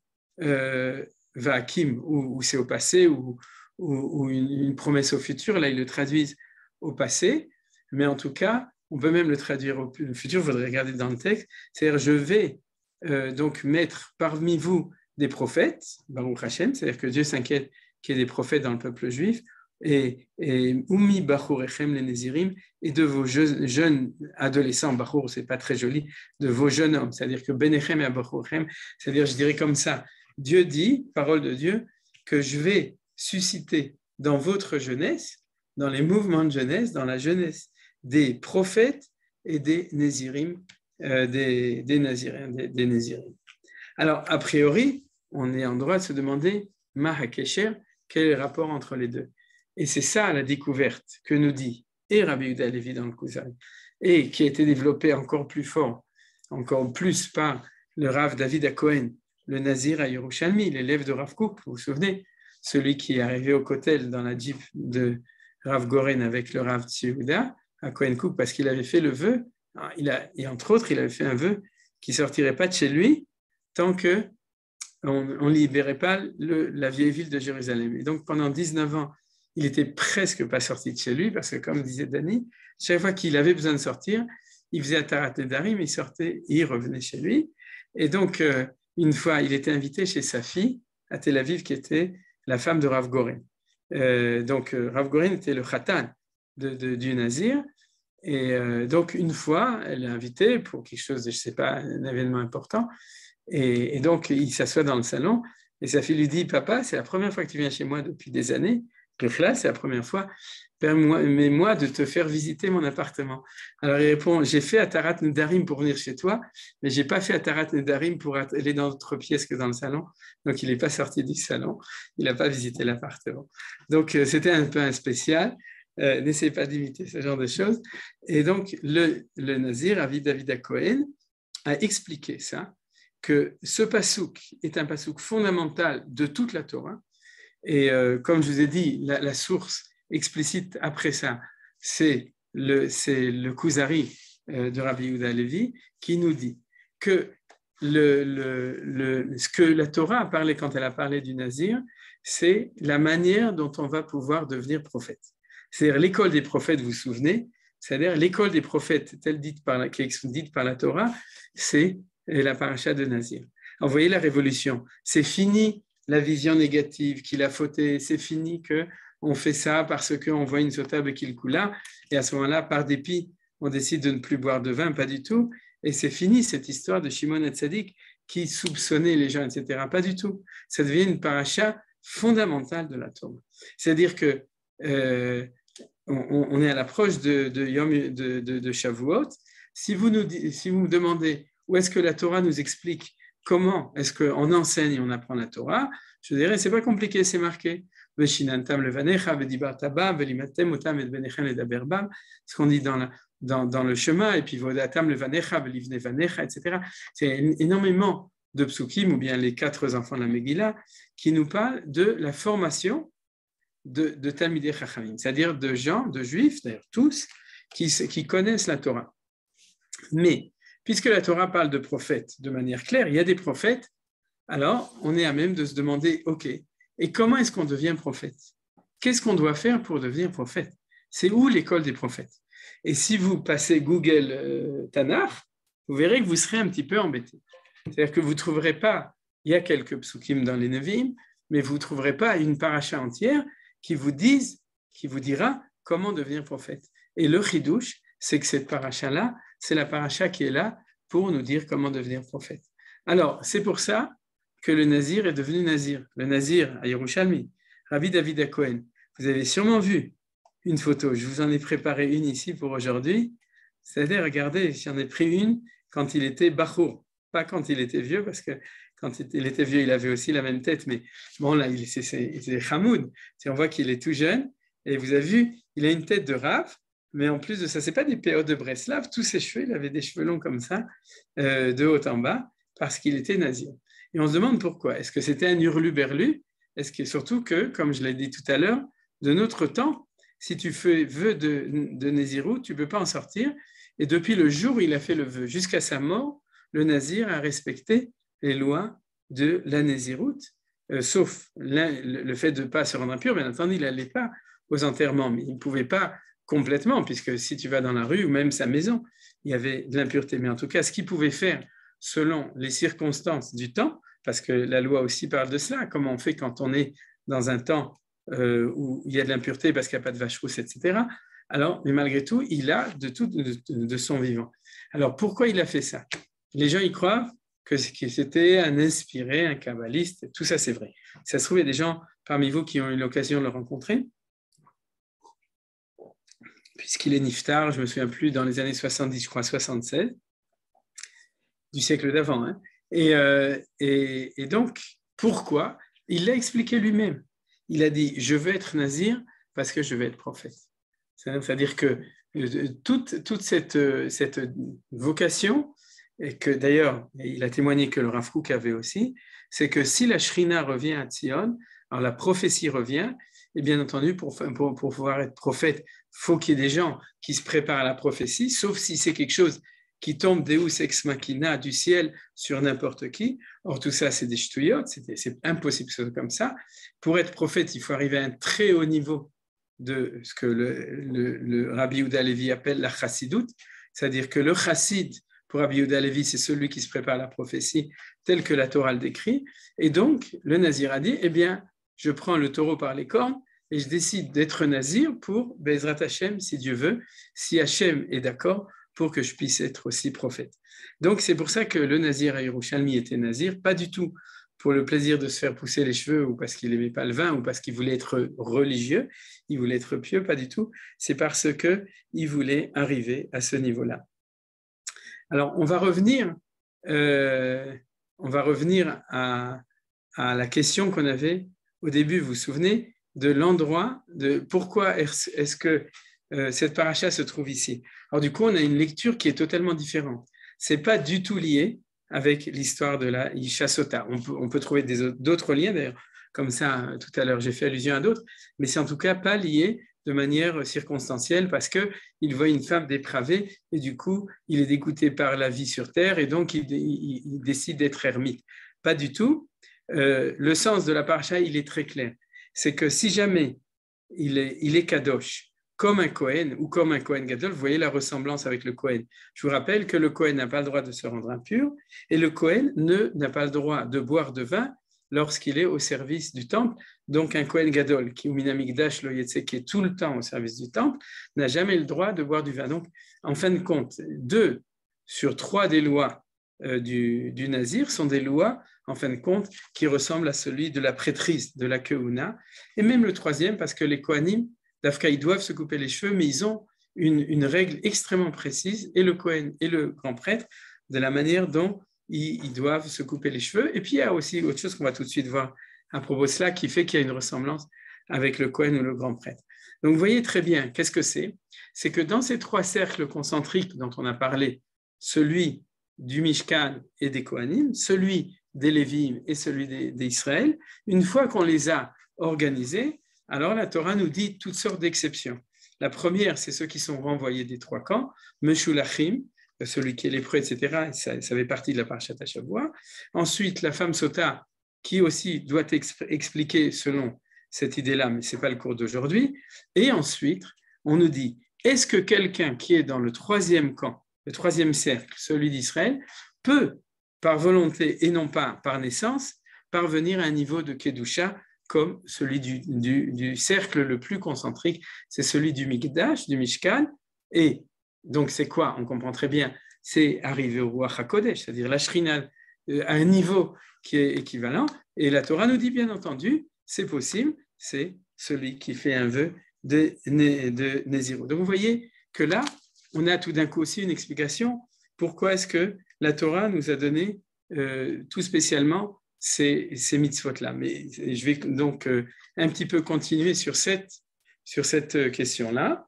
vakim, ou c'est au passé, ou une promesse au futur, là ils le traduisent au passé, mais en tout cas, on peut même le traduire au futur, il faudrait regarder dans le texte, c'est-à-dire je vais donc mettre parmi vous des prophètes, Baruch Hashem, c'est-à-dire que Dieu s'inquiète qu'il y ait des prophètes dans le peuple juif, et Umi Bachurechem les Nézirim, et de vos jeunes adolescents, Bachur, c'est pas très joli, de vos jeunes hommes, c'est-à-dire que Benechem et Bachurechem, c'est-à-dire, je dirais comme ça, Dieu dit, parole de Dieu, que je vais susciter dans votre jeunesse, dans les mouvements de jeunesse, dans la jeunesse, des prophètes et des Nézirim, des Naziréens, des Nézirim. Alors, a priori, on est en droit de se demander, Ma HaKesher, quel est le rapport entre les deux? Et c'est ça la découverte que nous dit et Rabbi Yehuda Halevi dans le Kuzari, et qui a été développée encore plus fort, encore plus par le Rav David HaKohen, le Nazir à Yerushalmi, l'élève de Rav Kook, vous vous souvenez, celui qui est arrivé au Kotel dans la Jeep de Rav Goren avec le Rav Tzyehuda à Kohen Kook parce qu'il avait fait le vœu, et entre autres, il avait fait un vœu qui ne sortirait pas de chez lui tant que on ne libérait pas la vieille ville de Jérusalem. Et donc, pendant 19 ans, il n'était presque pas sorti de chez lui, parce que, comme disait Dani, chaque fois qu'il avait besoin de sortir, il faisait Atarat Nedarim, il sortait et il revenait chez lui. Et donc, une fois, il était invité chez sa fille, à Tel Aviv, qui était la femme de Rav Goren. Rav Goren était le khatan du Nazir. Et donc, une fois, elle l'a invité pour quelque chose, je ne sais pas, un événement important. Et donc, il s'assoit dans le salon et sa fille lui dit « Papa, c'est la première fois que tu viens chez moi depuis des années. Là, c'est la première fois. Permets-moi de te faire visiter mon appartement. » Alors, il répond « J'ai fait Atarat Nedarim pour venir chez toi, mais je n'ai pas fait Atarat Nedarim pour aller dans d'autres pièces que dans le salon. » Donc, il n'est pas sorti du salon. Il n'a pas visité l'appartement. Donc, c'était un peu un spécial. N'essayez pas d'imiter ce genre de choses. Et donc, le Nazir, Rabbi David HaKohen, a expliqué ça, que ce passouk est un passouk fondamental de toute la Torah. Et comme je vous ai dit, la source explicite après ça, c'est le Kuzari de Rabbi Yehuda Halevi qui nous dit que ce que la Torah a parlé quand elle a parlé du Nazir, c'est la manière dont on va pouvoir devenir prophète. C'est-à-dire l'école des prophètes, vous vous souvenez, c'est-à-dire l'école des prophètes telle qui est dite par la Torah, c'est la paracha de Nazir. Alors, vous voyez la révolution. C'est fini la vision négative, qu'il a fauté. C'est fini qu'on fait ça parce qu'on voit une sota bekilkula. Et à ce moment-là, par dépit, on décide de ne plus boire de vin, pas du tout. Et c'est fini cette histoire de Shimon Hatzadik qui soupçonnait les gens, etc. Pas du tout. Ça devient une paracha fondamentale de la Torah. C'est-à-dire que on est à l'approche de Shavuot. Si vous me demandez où est-ce que la Torah nous explique comment est-ce qu'on enseigne et on apprend la Torah? Je dirais, c'est pas compliqué, c'est marqué. Ce qu'on dit dans le chemin, et puis Vodatam levanecha, velivne vanecha, etc. C'est énormément de psukim, ou bien les 4 enfants de la Megillah, qui nous parlent de la formation de Talmidei Chachamim, c'est-à-dire de gens, de juifs, d'ailleurs tous, qui connaissent la Torah. Mais, puisque la Torah parle de prophètes de manière claire, il y a des prophètes, alors on est à même de se demander, ok, et comment est-ce qu'on devient prophète? Qu'est-ce qu'on doit faire pour devenir prophète? C'est où l'école des prophètes? Et si vous passez Google Tanakh, vous verrez que vous serez un petit peu embêté. C'est-à-dire que vous ne trouverez pas, il y a quelques psukim dans les Nevi'im, mais vous ne trouverez pas une paracha entière qui vous dira comment devenir prophète. Et le chidouche, c'est que cette paracha-là, c'est la paracha qui est là pour nous dire comment devenir prophète. Alors, c'est pour ça que le Nazir est devenu Nazir. Le Nazir à Yerushalmi, Rabbi David HaKohen. Vous avez sûrement vu une photo. Je vous en ai préparé une ici pour aujourd'hui. C'est-à-dire, regardez, j'en ai pris une quand il était Bachour, pas quand il était vieux, parce que quand il était vieux, il avait aussi la même tête. Mais bon, là, c'est Hamoud. On voit qu'il est tout jeune. Et vous avez vu, il a une tête de Rav. Mais en plus de ça, ce n'est pas des PO de Breslav. Tous ses cheveux, il avait des cheveux longs comme ça, de haut en bas, parce qu'il était nazir. Et on se demande pourquoi. Est-ce que c'était un hurluberlu? Est-ce que surtout que, comme je l'ai dit tout à l'heure, de notre temps, si tu fais vœu de Nézirut, tu ne peux pas en sortir. Et depuis le jour où il a fait le vœu jusqu'à sa mort, le Nazir a respecté les lois de la Nézirut, sauf le fait de ne pas se rendre impur. Bien entendu, il n'allait pas aux enterrements, mais il ne pouvait pas complètement, puisque si tu vas dans la rue ou même sa maison, il y avait de l'impureté. Mais en tout cas, ce qu'il pouvait faire selon les circonstances du temps, parce que la loi aussi parle de cela, comment on fait quand on est dans un temps où il y a de l'impureté parce qu'il n'y a pas de vache rousse, etc. Alors, mais malgré tout, il a de son vivant. Alors, pourquoi il a fait ça? Les gens y croient que c'était un inspiré, un kabbaliste, tout ça c'est vrai. Ça se trouve, il y a des gens parmi vous qui ont eu l'occasion de le rencontrer, puisqu'il est niftar, je ne me souviens plus, dans les années 70, je crois 76, du siècle d'avant. Hein. Et donc, pourquoi? Il l'a expliqué lui-même. Il a dit, je veux être nazir parce que je veux être prophète. C'est-à-dire que toute cette vocation, et que d'ailleurs, il a témoigné que le Rav Kook avait aussi, c'est que si la Shrina revient à Tzion, alors la prophétie revient, et bien entendu, pour pouvoir être prophète, il faut qu'il y ait des gens qui se préparent à la prophétie, sauf si c'est quelque chose qui tombe Deus ex machina du ciel sur n'importe qui. Or, tout ça, c'est des ch'touillottes, c'est impossible que ce soit comme ça. Pour être prophète, il faut arriver à un très haut niveau de ce que le Rabbi Yehuda Levi appelle la chassidoute, c'est-à-dire que le chassid, pour Rabbi Yehuda Levi, c'est celui qui se prépare à la prophétie telle que la Torah le décrit. Et donc, le nazir a dit, eh bien, je prends le taureau par les cornes et je décide d'être nazir pour Bezrat Hashem, si Dieu veut, si Hashem est d'accord, pour que je puisse être aussi prophète. Donc, c'est pour ça que le nazir à Yerushalmi était nazir, pas du tout pour le plaisir de se faire pousser les cheveux ou parce qu'il n'aimait pas le vin ou parce qu'il voulait être religieux, il voulait être pieux, pas du tout. C'est parce qu'il voulait arriver à ce niveau-là. Alors, on va revenir à la question qu'on avait au début, vous vous souvenez, de l'endroit, de pourquoi est-ce que cette paracha se trouve ici. Alors du coup, on a une lecture qui est totalement différente. Ce n'est pas du tout lié avec l'histoire de la Isha Sota. On peut trouver d'autres liens, d'ailleurs, comme ça, tout à l'heure, j'ai fait allusion à d'autres, mais c'est en tout cas pas lié de manière circonstancielle parce qu'il voit une femme dépravée et du coup, il est dégoûté par la vie sur Terre et donc il décide d'être ermite. Pas du tout. Le sens de la paracha, il est très clair. C'est que si jamais il est kadosh, comme un Kohen ou comme un Kohen Gadol, vous voyez la ressemblance avec le Kohen. Je vous rappelle que le Kohen n'a pas le droit de se rendre impur et le Kohen n'a pas le droit de boire de vin lorsqu'il est au service du temple. Donc un Kohen Gadol, qui est tout le temps au service du temple, n'a jamais le droit de boire du vin. Donc, en fin de compte, 2 sur 3 des lois du Nazir sont des lois, en fin de compte, qui ressemblent à celui de la prêtrise, de la Keuna. Et même le 3e, parce que les Kohanim, d'Afka, ils doivent se couper les cheveux, mais ils ont une règle extrêmement précise, et le Kohen et le grand prêtre, de la manière dont ils doivent se couper les cheveux. Et puis, il y a aussi autre chose qu'on va tout de suite voir à propos de cela qui fait qu'il y a une ressemblance avec le Kohen ou le grand prêtre. Donc, vous voyez très bien, qu'est-ce que c'est? C'est que dans ces trois cercles concentriques dont on a parlé, celui du Mishkan et des Kohanim, celui des Lévim et celui d'Israël, une fois qu'on les a organisés, alors la Torah nous dit toutes sortes d'exceptions. La première, c'est ceux qui sont renvoyés des trois camps, Meshulachim, celui qui est lépreux, etc. Ça fait partie de la Parashat Shavua. Ensuite, la femme sota, qui aussi doit expliquer selon cette idée-là, mais ce n'est pas le cours d'aujourd'hui. Et ensuite, on nous dit, est-ce que quelqu'un qui est dans le troisième camp, le troisième cercle, celui d'Israël, peut, par volonté et non pas par naissance, parvenir à un niveau de Kedusha comme celui du cercle le plus concentrique, c'est celui du Mikdash, du Mishkan. Et donc, c'est quoi? On comprend très bien, c'est arriver au Ruach HaKodesh, c'est-à-dire la Shrina à un niveau qui est équivalent. Et la Torah nous dit, bien entendu, c'est possible, c'est celui qui fait un vœu de Nézirut. Donc, vous voyez que là, on a tout d'un coup aussi une explication pourquoi est-ce que la Torah nous a donné tout spécialement ces mitzvot-là. Mais je vais donc un petit peu continuer sur cette question-là.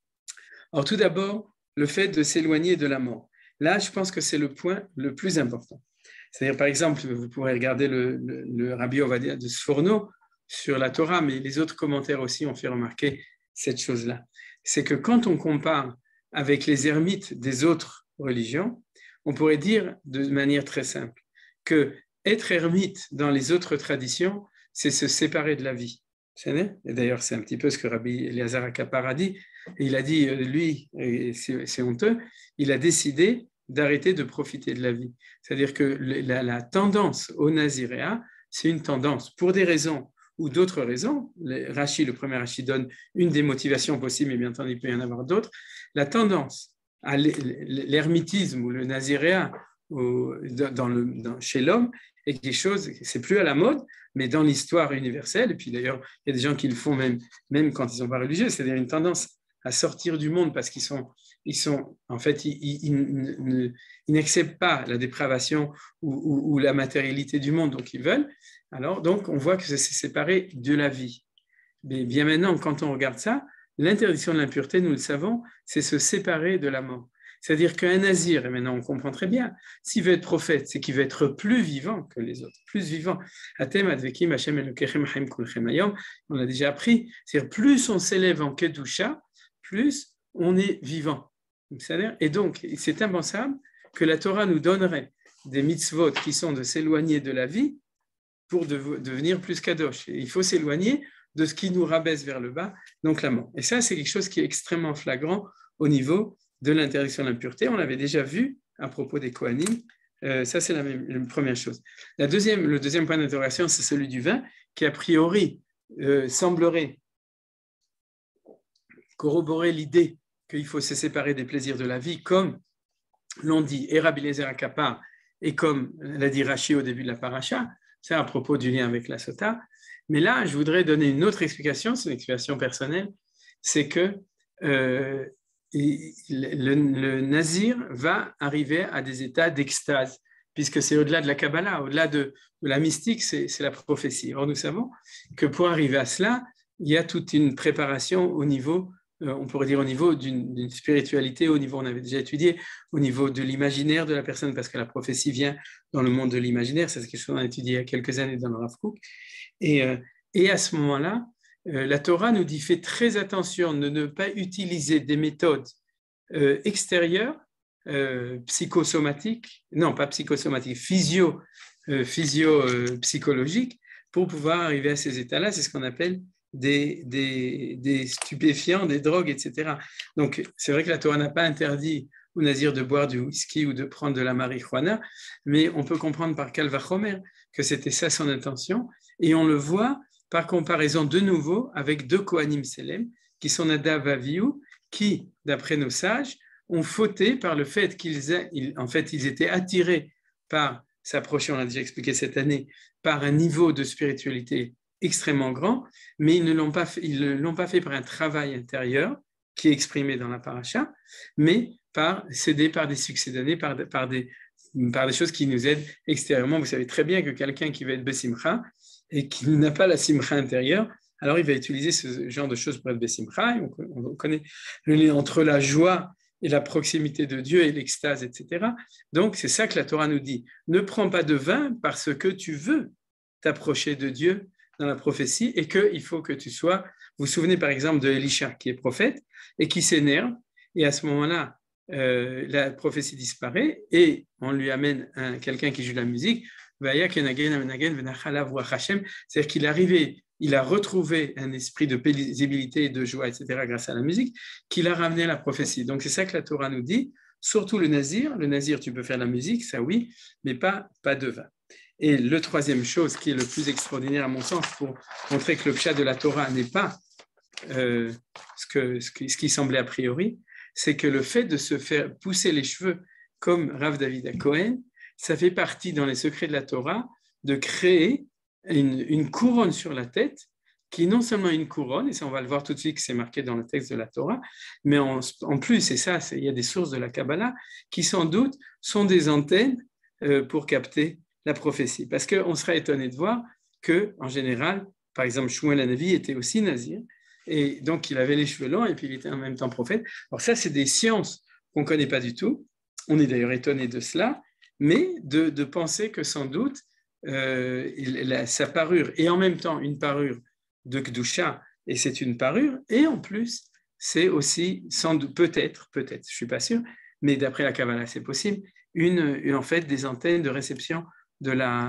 Alors, tout d'abord, le fait de s'éloigner de la mort. Là, je pense que c'est le point le plus important. C'est-à-dire, par exemple, vous pourrez regarder le Rabbi Ovadia de Sforno sur la Torah, mais les autres commentaires aussi ont fait remarquer cette chose-là. C'est que quand on compare avec les ermites des autres religions, on pourrait dire de manière très simple que être ermite dans les autres traditions, c'est se séparer de la vie. Et d'ailleurs, c'est un petit peu ce que Rabbi Eliezer Akapar a dit. Il a dit, lui, et c'est honteux, il a décidé d'arrêter de profiter de la vie. C'est-à-dire que la tendance au naziréat, c'est une tendance pour des raisons ou d'autres raisons. Le premier Rashi donne une des motivations possibles, mais bien entendu, il peut y en avoir d'autres. La tendance à l'ermitisme ou le naziréat chez l'homme est quelque chose, c'est plus à la mode, mais dans l'histoire universelle, et puis d'ailleurs, il y a des gens qui le font même quand ils ne sont pas religieux, c'est-à-dire une tendance à sortir du monde parce ils n'acceptent pas la dépravation ou la matérialité du monde, donc ils veulent. Alors, donc, on voit que c'est séparé de la vie. Mais bien maintenant, quand on regarde ça, l'interdiction de l'impureté, nous le savons, c'est se séparer de la mort. C'est-à-dire qu'un nazir, et maintenant on comprend très bien, s'il veut être prophète, c'est qu'il veut être plus vivant que les autres, plus vivant. Atem advekim Hashem Elokechem Haim Kulchem Hayom, on l'a déjà appris, c'est-à-dire plus on s'élève en Kedusha, plus on est vivant. Et donc, c'est impensable que la Torah nous donnerait des mitzvot qui sont de s'éloigner de la vie pour devenir plus kadosh. Et il faut s'éloigner de ce qui nous rabaisse vers le bas, donc la mort. Et ça, c'est quelque chose qui est extrêmement flagrant au niveau de l'interdiction de l'impureté. On l'avait déjà vu à propos des Kohanim. Ça, c'est la première chose. Le deuxième point d'interrogation, c'est celui du vin, qui a priori semblerait corroborer l'idée qu'il faut se séparer des plaisirs de la vie, comme l'ont dit Rabbi Eliezer Akapar et comme l'a dit Rashi au début de la paracha. C'est à propos du lien avec la sota. Mais là, je voudrais donner une autre explication, c'est une explication personnelle, c'est que le nazir va arriver à des états d'extase, puisque c'est au-delà de la Kabbalah, au-delà de la mystique, c'est la prophétie. Or, nous savons que pour arriver à cela, il y a toute une préparation au niveau, on pourrait dire au niveau d'une spiritualité, au niveau, on avait déjà étudié, au niveau de l'imaginaire de la personne, parce que la prophétie vient dans le monde de l'imaginaire, c'est quelque chose qu'on a étudié il y a quelques années dans le Rav Kook. Et à ce moment-là, la Torah nous dit, fais très attention de ne pas utiliser des méthodes extérieures, psychosomatiques, non pas psychosomatiques, physio-psychologiques, pour pouvoir arriver à ces états-là. C'est ce qu'on appelle des stupéfiants, des drogues, etc. Donc, c'est vrai que la Torah n'a pas interdit aux nazirs de boire du whisky ou de prendre de la marijuana, mais on peut comprendre par Kal Vachomer que c'était ça son intention, et on le voit par comparaison de nouveau avec deux Kohanim Selem, qui sont Nadav et Avihu, qui, d'après nos sages, ont fauté par le fait qu'ils étaient attirés par s'approcher, on l'a déjà expliqué cette année, par un niveau de spiritualité extrêmement grand, mais ils ne l'ont pas fait par un travail intérieur qui est exprimé dans la paracha, mais cédé par des succédanés, par par des choses qui nous aident extérieurement. Vous savez très bien que quelqu'un qui va être Bessimcha et qui n'a pas la Simcha intérieure, alors il va utiliser ce genre de choses pour être Bessimcha. On connaît le lien entre la joie et la proximité de Dieu et l'extase, etc. Donc, c'est ça que la Torah nous dit. Ne prends pas de vin parce que tu veux t'approcher de Dieu dans la prophétie et qu'il faut que tu sois... Vous vous souvenez par exemple de Elisha qui est prophète et qui s'énerve et à ce moment-là, la prophétie disparaît et on lui amène quelqu'un qui joue la musique. C'est-à-dire qu'il est arrivé, il a retrouvé un esprit de paisibilité et de joie, etc., grâce à la musique, qu'il a ramené à la prophétie. Donc c'est ça que la Torah nous dit, surtout le nazir. Le nazir, tu peux faire la musique, ça oui, mais pas de vin. Et le troisième chose qui est le plus extraordinaire à mon sens pour montrer que le pshat de la Torah n'est pas ce qui semblait a priori, c'est que le fait de se faire pousser les cheveux comme Rav David HaKohen, ça fait partie dans les secrets de la Torah de créer une couronne sur la tête qui non seulement une couronne, et ça on va le voir tout de suite que c'est marqué dans le texte de la Torah, mais en plus, et ça il y a des sources de la Kabbalah qui sans doute sont des antennes pour capter la prophétie. Parce qu'on serait étonné de voir qu'en général, par exemple, Shmuel HaNavi était aussi nazir, et donc il avait les cheveux longs et puis il était en même temps prophète. Alors ça, c'est des sciences qu'on ne connaît pas du tout. On est d'ailleurs étonné de cela, mais de penser que sans doute sa parure est en même temps une parure de Kedusha, et c'est une parure, et en plus, c'est aussi, sans doute, peut-être, je ne suis pas sûr, mais d'après la Kabbalah, c'est possible, en fait, des antennes de réception de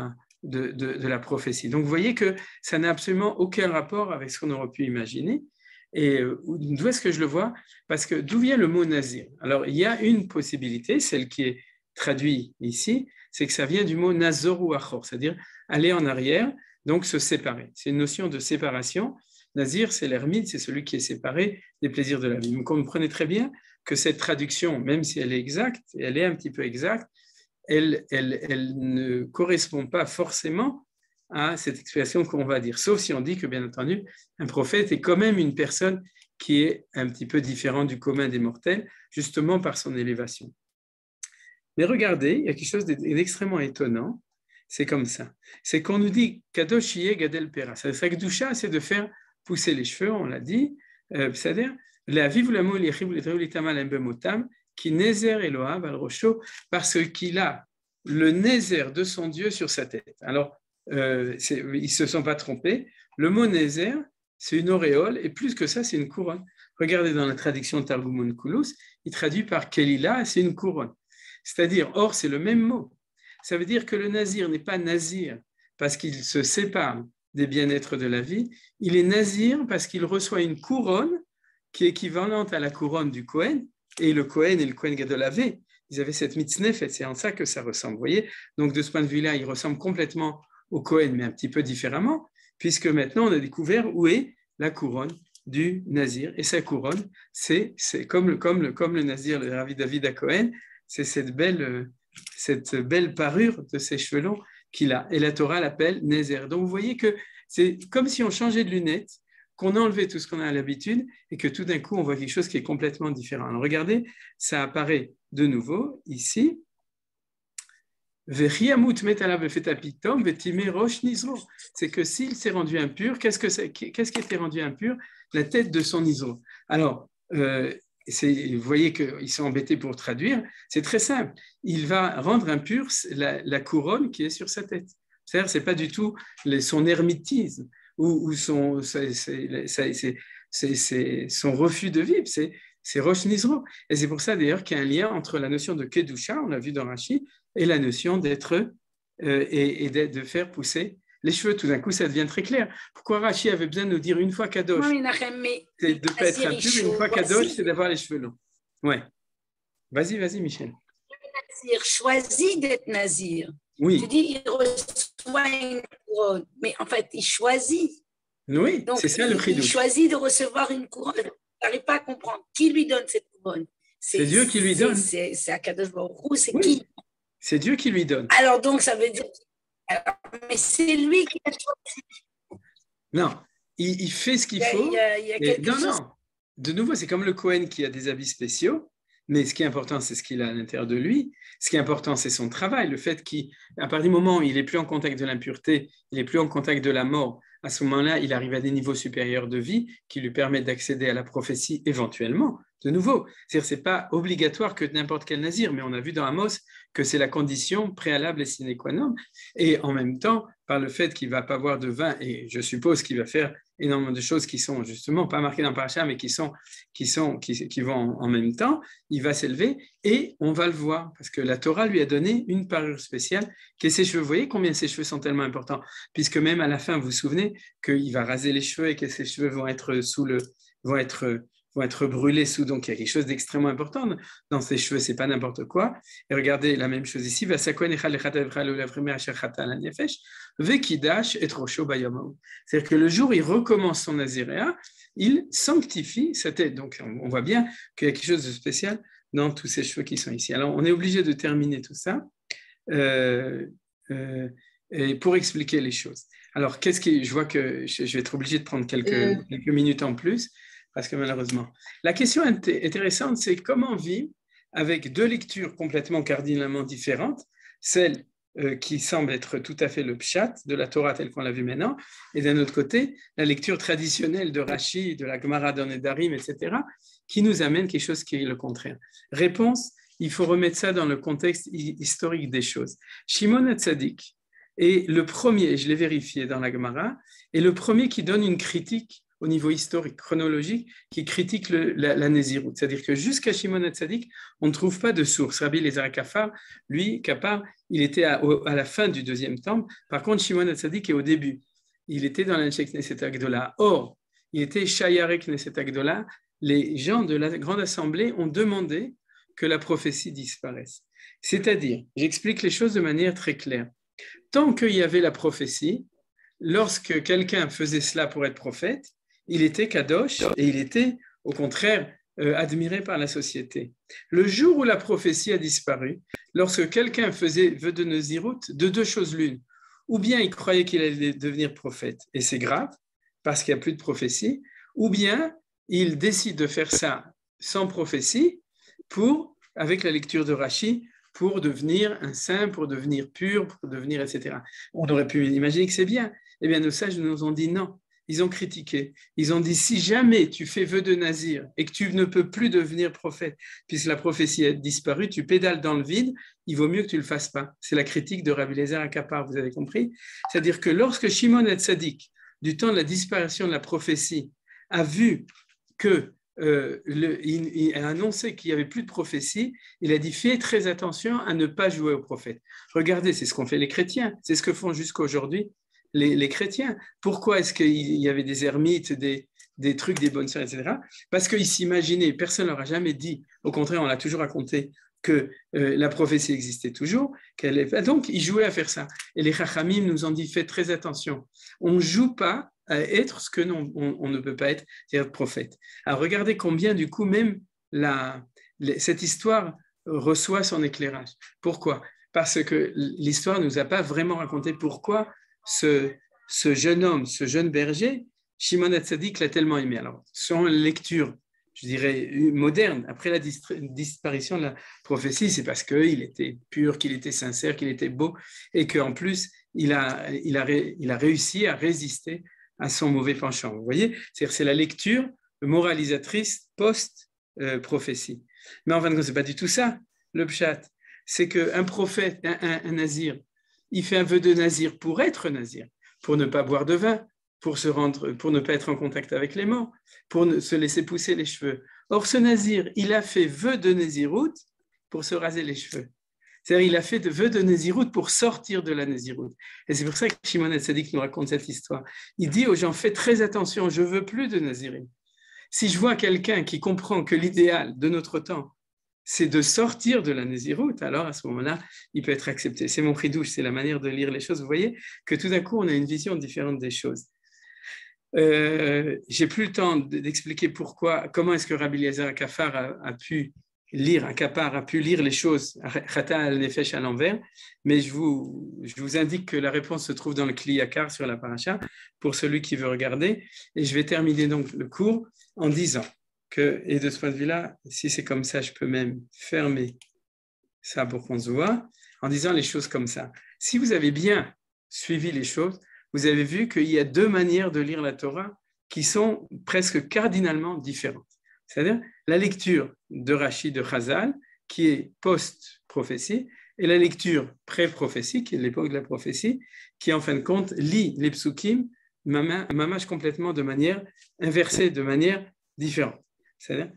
la prophétie. Donc, vous voyez que ça n'a absolument aucun rapport avec ce qu'on aurait pu imaginer. Et d'où est-ce que je le vois? Parce que d'où vient le mot nazir? Alors, il y a une possibilité, celle qui est traduite ici, c'est que ça vient du mot nazor ou achor, c'est-à-dire aller en arrière, donc se séparer. C'est une notion de séparation. Nazir, c'est l'ermite, c'est celui qui est séparé des plaisirs de la vie. Vous comprenez très bien que cette traduction, même si elle est exacte, et elle est un petit peu exacte, elle ne correspond pas forcément à cette expression qu'on va dire, sauf si on dit que, bien entendu, un prophète est quand même une personne qui est un petit peu différente du commun des mortels, justement par son élévation. Mais regardez, il y a quelque chose d'extrêmement étonnant, c'est comme ça. C'est qu'on nous dit « Kadosh yeh gadel pera ». Sa kedusha, c'est de faire pousser les cheveux, on l'a dit, c'est-à-dire « La vive la mou lichiv l'etreu l'itamal embemotam » qui nézer Elohav al Rosho, parce qu'il a le nézer de son Dieu sur sa tête. Alors, ils ne se sont pas trompés. Le mot nézer, c'est une auréole, et plus que ça, c'est une couronne. Regardez dans la traduction de Targum Onkelos, il traduit par Kelila, c'est une couronne. C'est-à-dire, or, c'est le même mot. Ça veut dire que le nazir n'est pas nazir parce qu'il se sépare des bien-être de la vie, il est nazir parce qu'il reçoit une couronne qui est équivalente à la couronne du Kohen, et le Kohen et le Kohen Gadol avaient, ils avaient cette mitznefet, c'est en ça que ça ressemble. Vous voyez, donc de ce point de vue-là, il ressemble complètement au Kohen, mais un petit peu différemment, puisque maintenant on a découvert où est la couronne du nazir. Et sa couronne, c'est comme le nazir, le Rav David HaKohen, c'est cette belle parure de ses cheveux longs qu'il a. Et la Torah l'appelle nézer. Donc vous voyez que c'est comme si on changeait de lunettes, qu'on a enlevé tout ce qu'on a à l'habitude et que tout d'un coup, on voit quelque chose qui est complètement différent. Alors regardez, ça apparaît de nouveau ici. C'est que s'il s'est rendu impur, qu'est-ce qui était rendu impur? La tête de son isro. Alors, vous voyez qu'ils sont embêtés pour traduire, c'est très simple. Il va rendre impur la couronne qui est sur sa tête. C'est-à-dire, ce n'est pas du tout son ermitisme ou son refus de vivre, c'est Rosh Nizro. Et c'est pour ça d'ailleurs qu'il y a un lien entre la notion de Kedusha, on l'a vu dans Rashi, et la notion d'être de faire pousser les cheveux. Tout d'un coup, ça devient très clair. Pourquoi Rashi avait besoin de nous dire une fois Kadosh, c'est de ne pas être impur, une fois Kadosh, c'est d'avoir les cheveux longs. Ouais. Vas-y, Michel. Nazir choisit d'être nazir. Oui. Tu dis, il reçoit une couronne, mais en fait, il choisit. Oui, donc, c'est ça le chidouche. Il choisit de recevoir une couronne. Tu n'arrives pas à comprendre qui lui donne cette couronne. C'est Dieu qui lui donne. C'est Akadosh Baruch Hu, c'est oui. qui? C'est Dieu qui lui donne. Alors donc, ça veut dire... mais c'est lui qui a choisi. Non, il fait ce qu'il faut. Il y a quelque chose... Non. De nouveau, c'est comme le Kohen qui a des habits spéciaux. mais ce qui est important, c'est ce qu'il a à l'intérieur de lui. Ce qui est important, c'est son travail, le fait qu'à partir du moment où il n'est plus en contact de l'impureté, il n'est plus en contact de la mort, à ce moment-là, il arrive à des niveaux supérieurs de vie qui lui permettent d'accéder à la prophétie éventuellement, de nouveau. C'est-à-dire, ce n'est pas obligatoire que n'importe quel nazir, mais on a vu dans Amos que c'est la condition préalable et sine qua non. Et en même temps, par le fait qu'il ne va pas boire de vin, et je suppose qu'il va faire énormément de choses qui sont justement pas marquées dans le paracha, mais qui vont en même temps, il va s'élever et on va le voir, parce que la Torah lui a donné une parure spéciale qui est ses cheveux. Vous voyez combien ses cheveux sont tellement importants, puisque même à la fin, vous vous souvenez qu'il va raser les cheveux et que ses cheveux vont être brûlés sous. Donc il y a quelque chose d'extrêmement important dans ses cheveux, c'est pas n'importe quoi. Et regardez la même chose ici, c'est-à-dire que le jour où il recommence son naziréa, il sanctifie sa tête. Donc on voit bien qu'il y a quelque chose de spécial dans tous ces cheveux qui sont ici. Alors on est obligé de terminer tout ça et pour expliquer les choses. Alors je vois que je vais être obligé de prendre quelques minutes en plus, parce que malheureusement. La question intéressante, c'est comment vivre avec deux lectures complètement cardinalement différentes, celle qui semble être tout à fait le pshat de la Torah telle qu'on l'a vu maintenant, et d'un autre côté, la lecture traditionnelle de Rashi, de la Gemara dans Nedarim, etc., qui nous amène quelque chose qui est le contraire. Réponse, il faut remettre ça dans le contexte historique des choses. Shimon HaTzadik est le premier, je l'ai vérifié dans la Gemara, est le premier qui donne une critique au niveau historique, chronologique, qui critique la Nézirut. C'est-à-dire que jusqu'à Shimon HaTzadik, on ne trouve pas de source. Rabbi Eliezer Kafar, lui, il était à la fin du deuxième temple. Par contre, Shimon HaTzadik est au début. Il était dans l'Anshek Knesset Agdola. Or, il était Shayare Knesset Agdola. Les gens de la Grande Assemblée ont demandé que la prophétie disparaisse. C'est-à-dire, j'explique les choses de manière très claire. Tant qu'il y avait la prophétie, lorsque quelqu'un faisait cela pour être prophète, il était kadosh et il était au contraire admiré par la société. Le jour où la prophétie a disparu, lorsque quelqu'un faisait vœu de Nézirut, de deux choses l'une, ou bien il croyait qu'il allait devenir prophète, et c'est grave, parce qu'il n'y a plus de prophétie, ou bien il décide de faire ça sans prophétie, avec la lecture de Rashi, pour devenir un saint, pour devenir pur, pour devenir, etc. On aurait pu imaginer que c'est bien. Eh bien, nos sages nous ont dit non. Ils ont critiqué. Ils ont dit, si jamais tu fais vœu de nazir et que tu ne peux plus devenir prophète, puisque la prophétie a disparu, tu pédales dans le vide, il vaut mieux que tu ne le fasses pas. C'est la critique de Rabbi Eliezer Akapar, vous avez compris? C'est-à-dire que lorsque Shimon HaTzadik, du temps de la disparition de la prophétie, a vu que il a annoncé qu'il n'y avait plus de prophétie, il a dit fais très attention à ne pas jouer au prophète. Regardez, c'est ce qu'ont fait les chrétiens, c'est ce que font jusqu'à aujourd'hui les chrétiens. Pourquoi est-ce qu'il y avait des ermites, des trucs, des bonnes sœurs, etc. Parce qu'ils s'imaginaient, personne ne leur a jamais dit, au contraire, on l'a toujours raconté, que la prophétie existait toujours, donc ils jouaient à faire ça. Et les Chachamim nous ont dit faites très attention, on ne joue pas à être ce que on ne peut pas être, c'est-à-dire prophète. Alors regardez combien du coup même cette histoire reçoit son éclairage. Pourquoi? Parce que l'histoire ne nous a pas vraiment raconté pourquoi ce jeune homme, ce jeune berger, Shimon HaTzadik l'a tellement aimé. Alors, son lecture, je dirais, moderne, après la disparition de la prophétie, c'est parce qu'il était pur, qu'il était sincère, qu'il était beau, et qu'en plus, il a réussi à résister à son mauvais penchant. Vous voyez, c'est la lecture moralisatrice post-prophétie. Mais en fin de compte, ce n'est pas du tout ça, le pshat. C'est qu'un prophète, un nazir, il fait un vœu de nazir pour être nazir, pour ne pas boire de vin, pour ne pas être en contact avec les morts, pour se laisser pousser les cheveux. Or, ce nazir, il a fait vœu de Nézirut pour se raser les cheveux. C'est-à-dire, il a fait vœu de Nézirut pour sortir de la Nézirut. Et c'est pour ça que Shimon HaTzadik nous raconte cette histoire. Il dit aux gens, faites très attention, je ne veux plus de Nazirim. Si je vois quelqu'un qui comprend que l'idéal de notre temps, c'est de sortir de la Nézirut, alors à ce moment-là, il peut être accepté. C'est mon chidouche, c'est la manière de lire les choses. Vous voyez que tout d'un coup, on a une vision différente des choses. J'ai plus le temps d'expliquer comment est-ce que Rabbi Eliezer Akapar a pu lire les choses Chata al-Nefesh à l'envers, mais je vous indique que la réponse se trouve dans le Kli Yakar sur la paracha pour celui qui veut regarder. Et je vais terminer donc le cours en disant et de ce point de vue-là, si c'est comme ça, je peux même fermer ça pour qu'on se voit, en disant les choses comme ça. Si vous avez bien suivi les choses, vous avez vu qu'il y a deux manières de lire la Torah qui sont presque cardinalement différentes. C'est-à-dire la lecture de Rashi de Chazal, qui est post-prophétie, et la lecture pré-prophétie, qui est l'époque de la prophétie, qui en fin de compte lit les psukim mamash complètement de manière inversée, de manière différente. C'est-à-dire,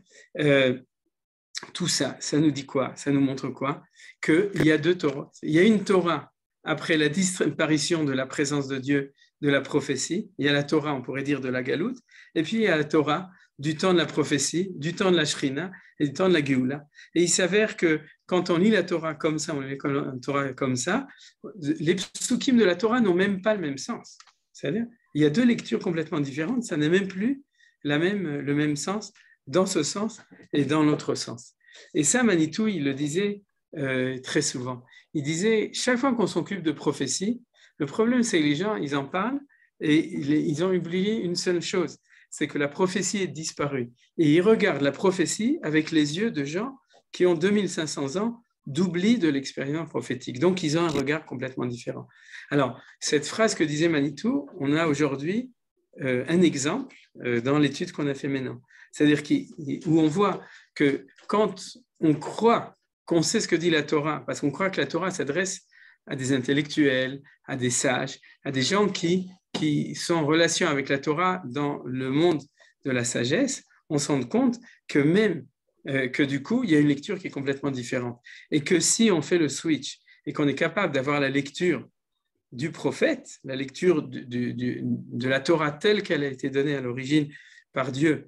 tout ça, ça nous dit quoi? Ça nous montre quoi? Qu'il y a deux Torahs. Il y a une Torah après la disparition de la présence de Dieu, de la prophétie. Il y a la Torah, on pourrait dire, de la Galoute. Et puis il y a la Torah du temps de la prophétie, du temps de la Shrina et du temps de la Géoula. Et il s'avère que quand on lit la Torah comme ça, on lit la Torah comme ça, les psukim de la Torah n'ont même pas le même sens. C'est-à-dire, il y a deux lectures complètement différentes, ça n'a même plus le même sens dans ce sens et dans l'autre sens. Et ça, Manitou, il le disait très souvent. Il disait, chaque fois qu'on s'occupe de prophétie, le problème, c'est que les gens, ils en parlent et ils ont oublié une seule chose, c'est que la prophétie est disparue. Et ils regardent la prophétie avec les yeux de gens qui ont 2500 ans d'oubli de l'expérience prophétique. Donc, ils ont un regard complètement différent. Alors, cette phrase que disait Manitou, on a aujourd'hui un exemple dans l'étude qu'on a fait maintenant. C'est-à-dire où on voit que quand on croit qu'on sait ce que dit la Torah, parce qu'on croit que la Torah s'adresse à des intellectuels, à des sages, à des gens qui sont en relation avec la Torah dans le monde de la sagesse, on se rend compte que même que du coup, il y a une lecture qui est complètement différente. Et que si on fait le switch et qu'on est capable d'avoir la lecture du prophète, la lecture de la Torah telle qu'elle a été donnée à l'origine par Dieu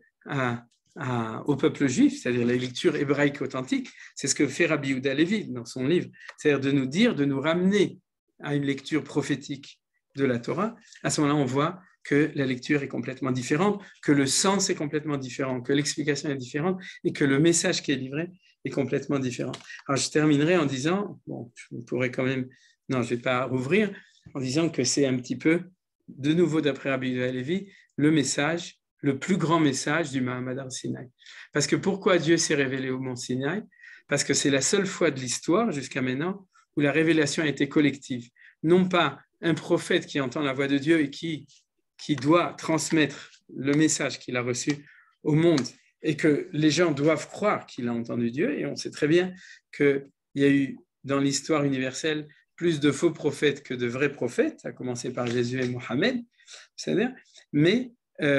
au peuple juif, c'est-à-dire la lecture hébraïque authentique, c'est ce que fait Rabbi Yehuda Levi dans son livre, c'est-à-dire de nous ramener à une lecture prophétique de la Torah. À ce moment-là, on voit que la lecture est complètement différente, que le sens est complètement différent, que l'explication est différente et que le message qui est livré est complètement différent. Alors, je terminerai en disant, bon, je pourrais quand même, non, je ne vais pas rouvrir, en disant que c'est un petit peu, de nouveau d'après Rabbi Yehuda Levi, le message, le plus grand message du Mahamad Har-Sinaï. Parce que pourquoi Dieu s'est révélé au mont Sinaï? Parce que c'est la seule fois de l'histoire, jusqu'à maintenant, où la révélation a été collective. Non pas un prophète qui entend la voix de Dieu et qui doit transmettre le message qu'il a reçu au monde et que les gens doivent croire qu'il a entendu Dieu. Et on sait très bien qu'il y a eu dans l'histoire universelle plus de faux prophètes que de vrais prophètes, à commencer par Jésus et Mohammed, mais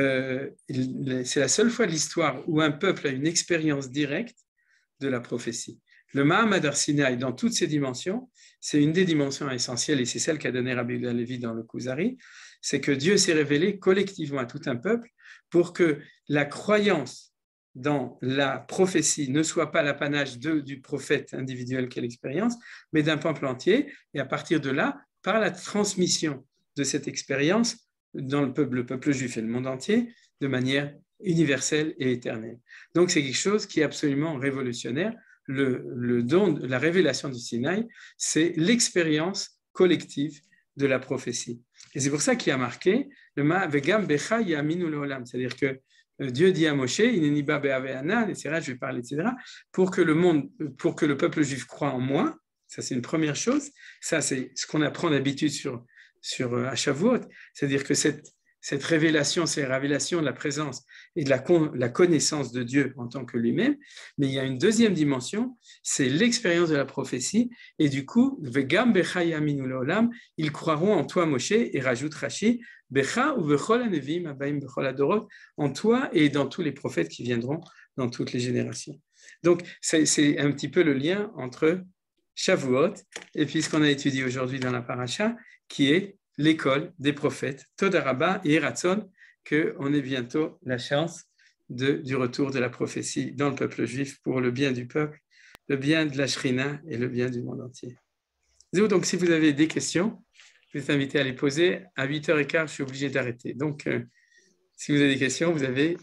c'est la seule fois de l'histoire où un peuple a une expérience directe de la prophétie. Le Mahamad Har-Sinaï, dans toutes ses dimensions, c'est une des dimensions essentielles, et c'est celle qu'a donnée Rabbi Yehuda Levi dans le Kuzari, c'est que Dieu s'est révélé collectivement à tout un peuple pour que la croyance dans la prophétie ne soit pas l'apanage du prophète individuel qu'est l'expérience, mais d'un peuple entier, et à partir de là, par la transmission de cette expérience dans le peuple juif et le monde entier, de manière universelle et éternelle. Donc c'est quelque chose qui est absolument révolutionnaire. Le don, la révélation du Sinaï, c'est l'expérience collective de la prophétie. Et c'est pour ça qu'il y a marqué le Vegam Becha Yaminu Leolam, c'est-à-dire que Dieu dit à Moshe, Ineni ba be'ave'ana, etc., je vais parler, etc., pour que le peuple juif croit en moi. Ça, c'est une première chose. Ça, c'est ce qu'on apprend d'habitude sur à Shavuot, c'est-à-dire que cette révélation, c'est la révélation de la présence et de la connaissance de Dieu en tant que lui-même, mais il y a une deuxième dimension, c'est l'expérience de la prophétie, et du coup, Vegam Becha Yaminu Leolam, ils croiront en toi, Moshe, et rajoute Rashi, Becha ou Bechol Hanevim Abaim Bechol Adorot, en toi et dans tous les prophètes qui viendront dans toutes les générations. Donc, c'est un petit peu le lien entre Shavuot et puis ce qu'on a étudié aujourd'hui dans la paracha, qui est l'école des prophètes, Toda Rabba et Ratzon, qu'on ait bientôt la chance du retour de la prophétie dans le peuple juif pour le bien du peuple, le bien de la Shrina et le bien du monde entier. Donc, si vous avez des questions, je vous invite à les poser. À 8h15, je suis obligé d'arrêter. Donc, si vous avez des questions, vous avez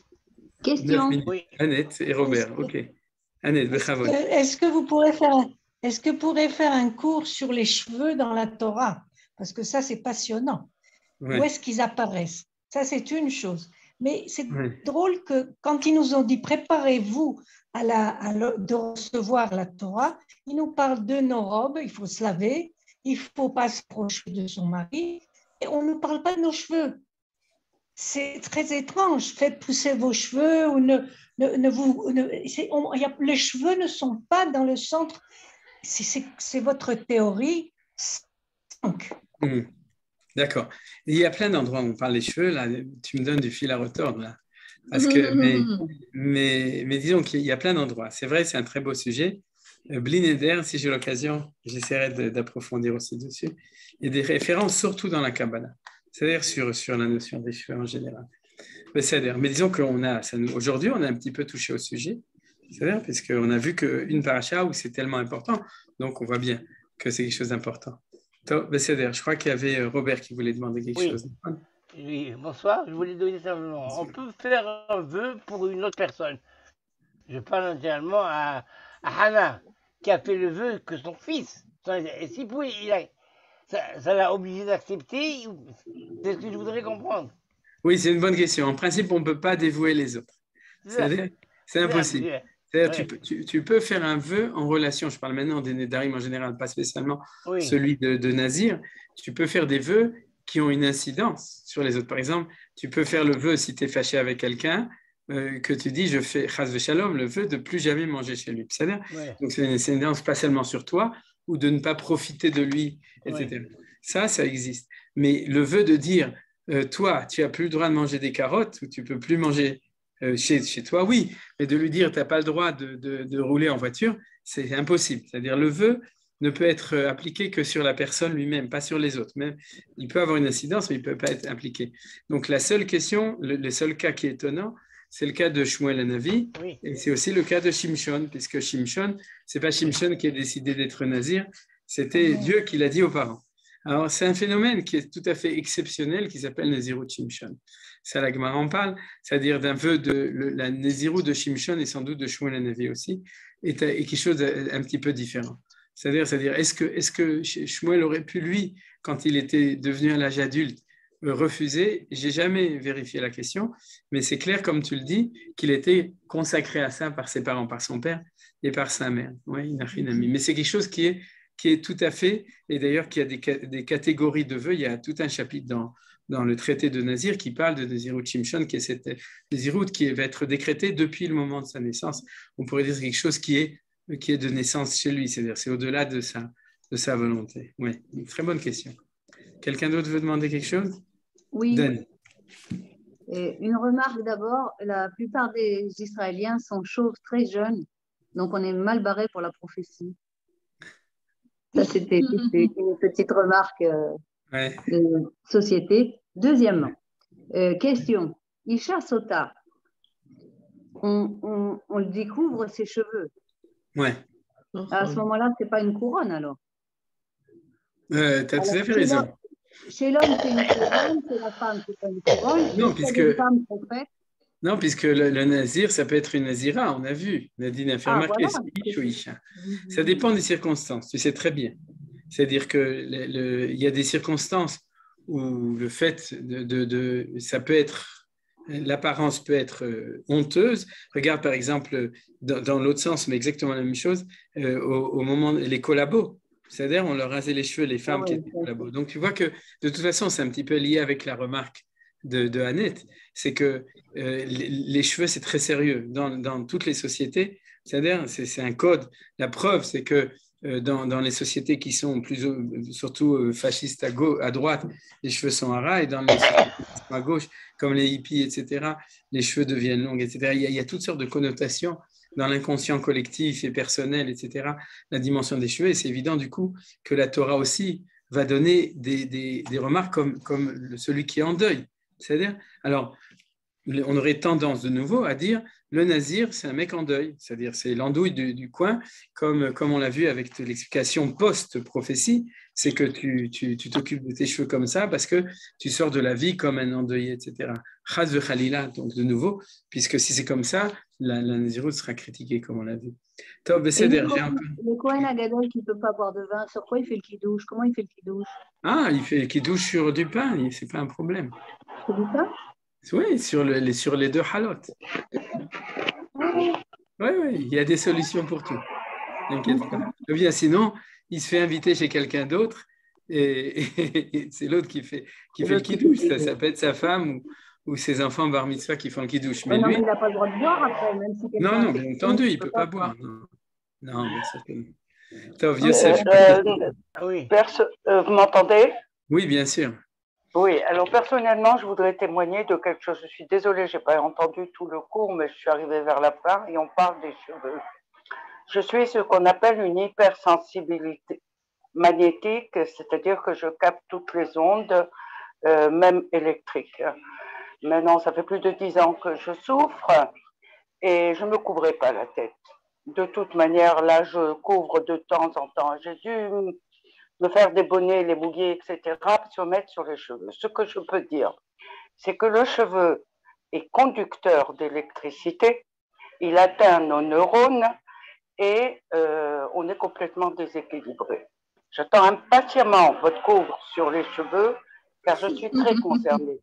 9 minutes. Oui. Annette et Robert. OK. Annette, Bechavod. Est-ce que vous pourrez faire un cours sur les cheveux dans la Torah? Parce que ça, c'est passionnant. Ouais. Où est-ce qu'ils apparaissent? Ça, c'est une chose. Mais c'est Oui. drôle que quand ils nous ont dit préparez-vous de recevoir la Torah, ils nous parlent de nos robes, il faut se laver, il ne faut pas s'approcher de son mari, et on ne parle pas de nos cheveux. C'est très étrange. Faites pousser vos cheveux ou les cheveux ne sont pas dans le centre. C'est votre théorie. D'accord. Il y a plein d'endroits où on parle des cheveux. Là, tu me donnes du fil à retordre. Là. Parce que, mais disons qu'il y a plein d'endroits. C'est vrai, c'est un très beau sujet. Bli Neder, si j'ai l'occasion, j'essaierai d'approfondir aussi dessus. Il y a des références, surtout dans la Kabbalah, c'est-à-dire sur la notion des cheveux en général. Mais disons qu'aujourd'hui, on a un petit peu touché au sujet, c'est-à-dire parce qu'on a vu qu'une paracha où c'est tellement important, donc on voit bien que c'est quelque chose d'important. Je crois qu'il y avait Robert qui voulait demander quelque chose. Oui, bonsoir. Je voulais donner simplement. On peut faire un vœu pour une autre personne. Je parle naturellement à Hannah, qui a fait le vœu que son fils. Et si ça l'a obligé d'accepter, c'est ce que je voudrais comprendre. Oui, c'est une bonne question. En principe, on ne peut pas dévouer les autres. C'est impossible. Tu peux faire un vœu en relation, je parle maintenant des Nédarim en général, pas spécialement celui de Nazir. Tu peux faire des vœux qui ont une incidence sur les autres. Par exemple, tu peux faire le vœu si tu es fâché avec quelqu'un, que tu dis, je fais chas v'shalom, le vœu de plus jamais manger chez lui. Donc, c'est une incidence pas seulement sur toi, ou de ne pas profiter de lui, etc. Ça existe. Mais le vœu de dire, toi, tu n'as plus le droit de manger des carottes, ou tu ne peux plus manger chez toi, oui, mais de lui dire, tu n'as pas le droit de rouler en voiture, c'est impossible. C'est-à-dire, le vœu ne peut être appliqué que sur la personne lui-même, pas sur les autres. Même, il peut avoir une incidence, mais il ne peut pas être appliqué. Donc, la seule question, le seul cas qui est étonnant, c'est le cas de Shmuel Hanavi, et c'est aussi le cas de Shimshon, puisque Shimshon, ce n'est pas Shimshon qui a décidé d'être nazir, c'était Dieu qui l'a dit aux parents. Alors, c'est un phénomène qui est tout à fait exceptionnel, qui s'appelle Nazirut Shimshon. Ça, la Gemara en parle, c'est-à-dire d'un vœu la Nazirut de Shimshon et sans doute de Shmuel Hanavi aussi, est quelque chose d'un petit peu différent. C'est-à-dire, est-ce que Shmuel aurait pu, lui, quand il était devenu à l'âge adulte, refuser? J'ai jamais vérifié la question, mais c'est clair, comme tu le dis, qu'il était consacré à ça par ses parents, par son père et par sa mère. Oui, mais c'est quelque chose qui est tout à fait, et d'ailleurs qui a des catégories de vœux. Il y a tout un chapitre dans le traité de Nazir qui parle de Nazirut Shimshon, qui est cette Nazirut qui va être décrétée depuis le moment de sa naissance. On pourrait dire quelque chose qui est de naissance chez lui, c'est-à-dire c'est au-delà de sa volonté. Oui, une très bonne question. Quelqu'un d'autre veut demander quelque chose? Oui. Dan. Une remarque d'abord, la plupart des Israéliens sont chauves très jeunes, donc on est mal barré pour la prophétie. Ça, c'était une petite remarque de société. Deuxièmement, question, Isha Sota, on le découvre ses cheveux. Ouais. À ce moment-là, ce n'est pas une couronne alors. Tu as tout à fait raison. Chez l'homme, c'est une couronne, chez la femme, c'est pas une couronne. Non, puisque le nazir, ça peut être une nazira, on a vu. Nadine a fait remarquer, ça dépend des circonstances, tu sais très bien. C'est-à-dire qu'il y a des circonstances où le fait ça peut être, l'apparence peut être honteuse. Regarde par exemple, dans l'autre sens, mais exactement la même chose, au moment les collabos. C'est-à-dire, on leur rasait les cheveux, les femmes qui étaient collabos. Donc, tu vois que, de toute façon, c'est un petit peu lié avec la remarque de Annette. C'est que les cheveux, c'est très sérieux dans toutes les sociétés. C'est-à-dire, c'est un code. La preuve, c'est que dans les sociétés qui sont surtout fascistes à droite, les cheveux sont à ras, et dans les sociétés qui sont à gauche, comme les hippies, etc., les cheveux deviennent longs, etc. Il y a toutes sortes de connotations dans l'inconscient collectif et personnel, etc., la dimension des cheveux. Et c'est évident, du coup, que la Torah aussi va donner des remarques comme celui qui est en deuil. C'est-à-dire, alors, on aurait tendance de nouveau à dire, le nazir, c'est un mec en deuil. C'est-à-dire, c'est l'andouille du coin, comme on l'a vu avec l'explication post-prophétie, c'est que tu t'occupes de tes cheveux comme ça parce que tu sors de la vie comme un endeuillé, etc. Chaz de Khalila, donc de nouveau, puisque si c'est comme ça, la Nazirut sera critiquée, comme on l'a vu. Le Kohen Agadol qui ne peut pas boire de vin, sur quoi il fait le kidouche? Comment il fait le kidouche? Ah, il fait le kidouche sur du pain, c'est pas un problème. C'est du pain? Oui, sur les deux halot. Oui, il y a des solutions pour tout. T'inquiète pas. Ou bien sinon, il se fait inviter chez quelqu'un d'autre et c'est l'autre qui fait le kidouche. Ça peut être sa femme ou ses enfants bar mitzvah qui font le kidouche. Mais Non, lui, mais il n'a pas le droit de boire après, même si quelqu'un non, a fait bien le entendu, kidouche, il ne peut pas boire. Non, bien sûr que non. Tov, Non, Youssef. Ah oui. Vous m'entendez? Oui, bien sûr. Oui, alors personnellement, je voudrais témoigner de quelque chose. Je suis désolée, je n'ai pas entendu tout le cours, mais je suis arrivée vers la fin et on parle des cheveux. Je suis ce qu'on appelle une hypersensibilité magnétique, c'est-à-dire que je capte toutes les ondes, même électriques. Maintenant, ça fait plus de 10 ans que je souffre et je ne me couvrais pas la tête. De toute manière, là, je couvre de temps en temps. J'ai dû me faire des bonnets, les bouliers, etc., se mettre sur les cheveux. Ce que je peux dire, c'est que le cheveu est conducteur d'électricité, il atteint nos neurones et on est complètement déséquilibré. J'attends impatiemment votre cours sur les cheveux, car je suis très concernée.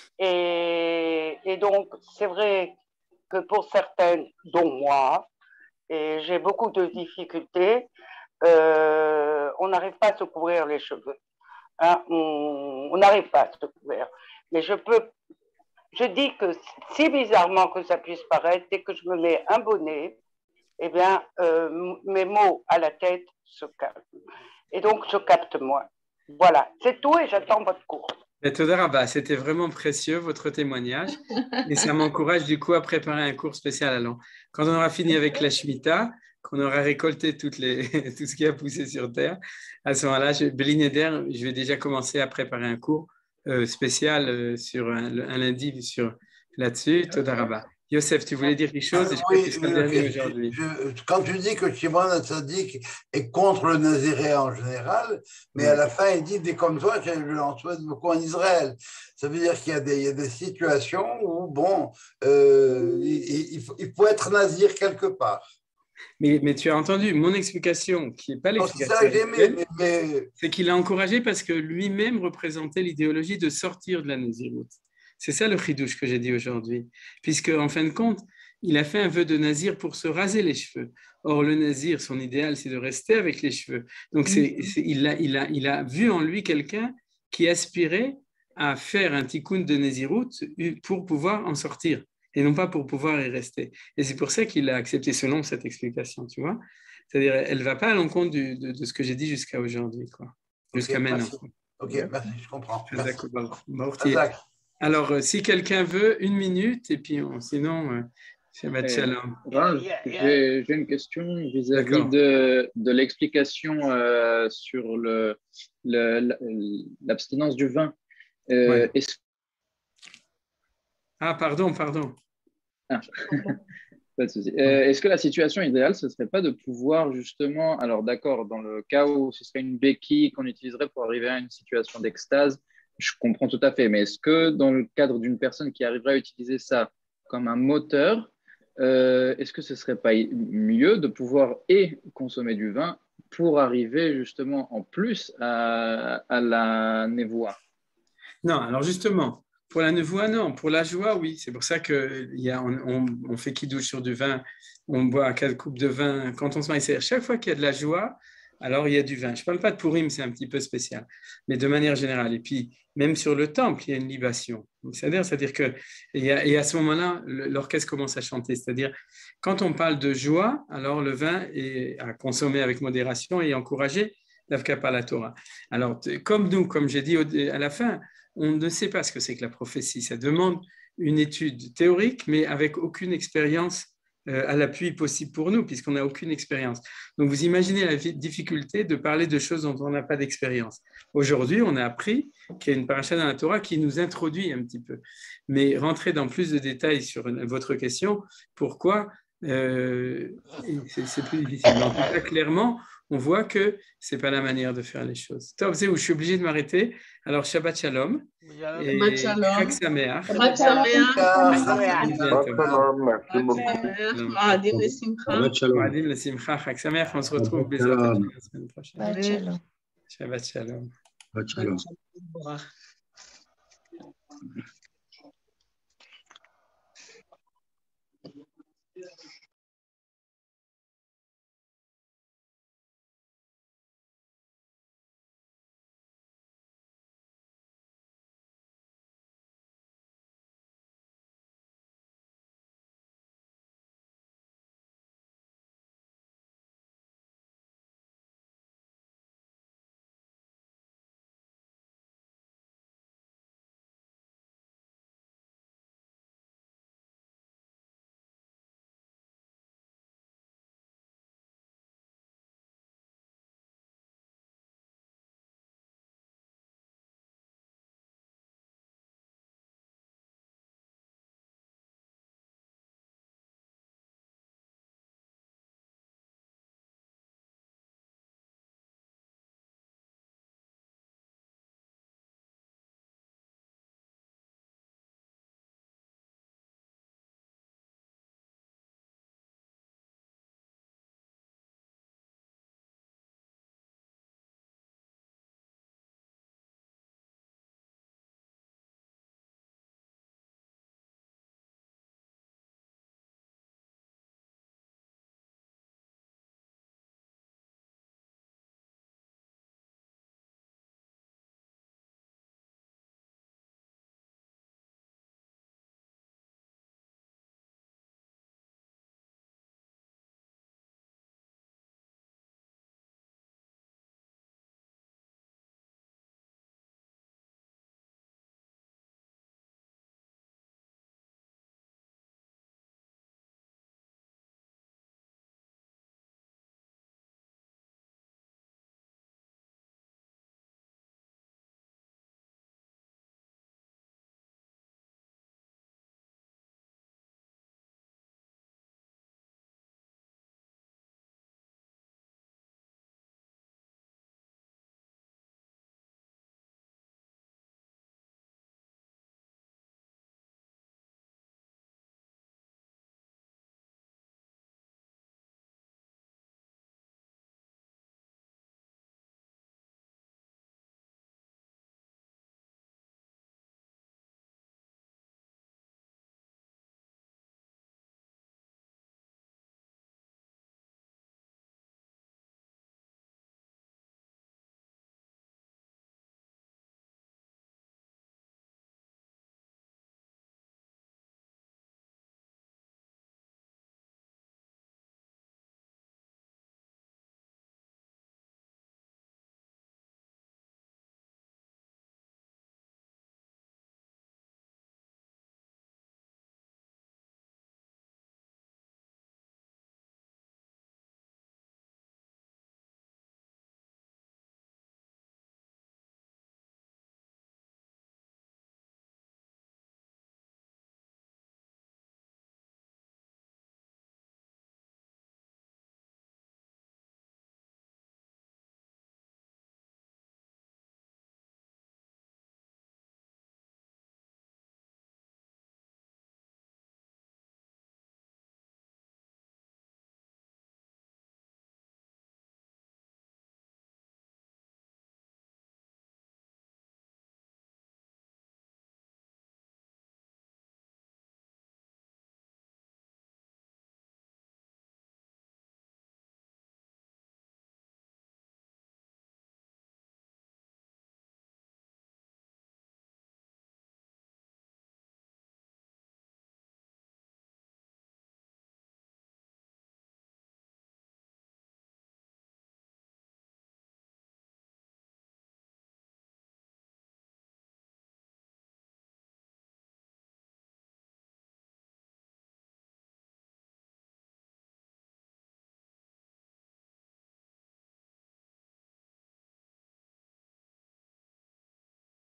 Et donc, c'est vrai que pour certaines, dont moi, et j'ai beaucoup de difficultés, on n'arrive pas à se couvrir les cheveux. Hein, on n'arrive pas à se couvrir. Mais je dis que si bizarrement que ça puisse paraître, dès que je me mets un bonnet, eh bien, mes maux à la tête se calment. Et donc, je capte moins. Voilà, c'est tout et j'attends votre cours. C'était vraiment précieux, votre témoignage. Et ça m'encourage du coup à préparer un cours spécial. Alors, quand on aura fini avec la Shemitah, qu'on aura récolté tout ce qui a poussé sur Terre, à ce moment-là, je vais déjà commencer à préparer un cours spécial sur un lundi là-dessus. Todarabah. Youssef, tu voulais dire quelque chose et je crois que tu seras le dernier aujourd'hui. Quand tu dis que Shimon HaTzadik est contre le Naziré en général, mais à la fin, il dit, dès comme toi, je l'en souhaite beaucoup en Israël. Ça veut dire qu'il y a des situations où, bon, il faut être Nazir quelque part. Mais tu as entendu mon explication, qui n'est pas l'explication. C'est ça que j'aimais, mais... C'est qu'il a encouragé parce que lui-même représentait l'idéologie de sortir de la Naziroute. C'est ça le chidouche que j'ai dit aujourd'hui. Puisque, en fin de compte, il a fait un vœu de nazir pour se raser les cheveux. Or, le nazir, son idéal, c'est de rester avec les cheveux. Donc, il a vu en lui quelqu'un qui aspirait à faire un tikkun de naziroute pour pouvoir en sortir et non pas pour pouvoir y rester. Et c'est pour ça qu'il a accepté selon cette explication, tu vois. C'est-à-dire, elle ne va pas à l'encontre de ce que j'ai dit jusqu'à aujourd'hui, quoi. Jusqu'à maintenant. Ok, merci, je comprends. Merci. Alors, si quelqu'un veut, 1 minute, et puis sinon, Shabbat Shalom. J'ai une question vis-à-vis de l'explication sur l'abstinence du vin. Ouais. Pardon. Ah. Pas de souci. Est-ce que la situation idéale, ce ne serait pas de pouvoir justement, alors d'accord, dans le cas où ce serait une béquille qu'on utiliserait pour arriver à une situation d'extase, je comprends tout à fait, mais est-ce que dans le cadre d'une personne qui arriverait à utiliser ça comme un moteur, est-ce que ce ne serait pas mieux de pouvoir consommer du vin pour arriver justement en plus à la névoie? Non, alors justement, pour la névoie, non. Pour la joie, oui. C'est pour ça qu'on fait kidouche sur du vin, on boit 4 coupes de vin quand on se marie. Chaque fois qu'il y a de la joie, alors il y a du vin. Je ne parle pas de Purim, c'est un petit peu spécial, mais de manière générale. Et puis, même sur le temple, il y a une libation. C'est-à-dire que, et à ce moment-là, l'orchestre commence à chanter. C'est-à-dire, quand on parle de joie, alors le vin est à consommer avec modération et encouragé, l'avka par la Torah. Alors, comme j'ai dit à la fin, on ne sait pas ce que c'est que la prophétie. Ça demande une étude théorique, mais avec aucune expérience à l'appui possible pour nous, puisqu'on n'a aucune expérience. Donc, vous imaginez la difficulté de parler de choses dont on n'a pas d'expérience. Aujourd'hui, on a appris qu'il y a une paracha dans la Torah qui nous introduit un petit peu. Mais rentrer dans plus de détails sur votre question, pourquoi c'est plus difficile. En tout cas, clairement, on voit que ce n'est pas la manière de faire les choses. Top, c'est où je suis obligé de m'arrêter. Alors, Shabbat Shalom. Shabbat Shalom. Chag Sameach. Shabbat Shalom. Moadim lesimcha. Chag Sameach. On se retrouve la semaine prochaine. Shabbat Shalom. Shabbat Shalom.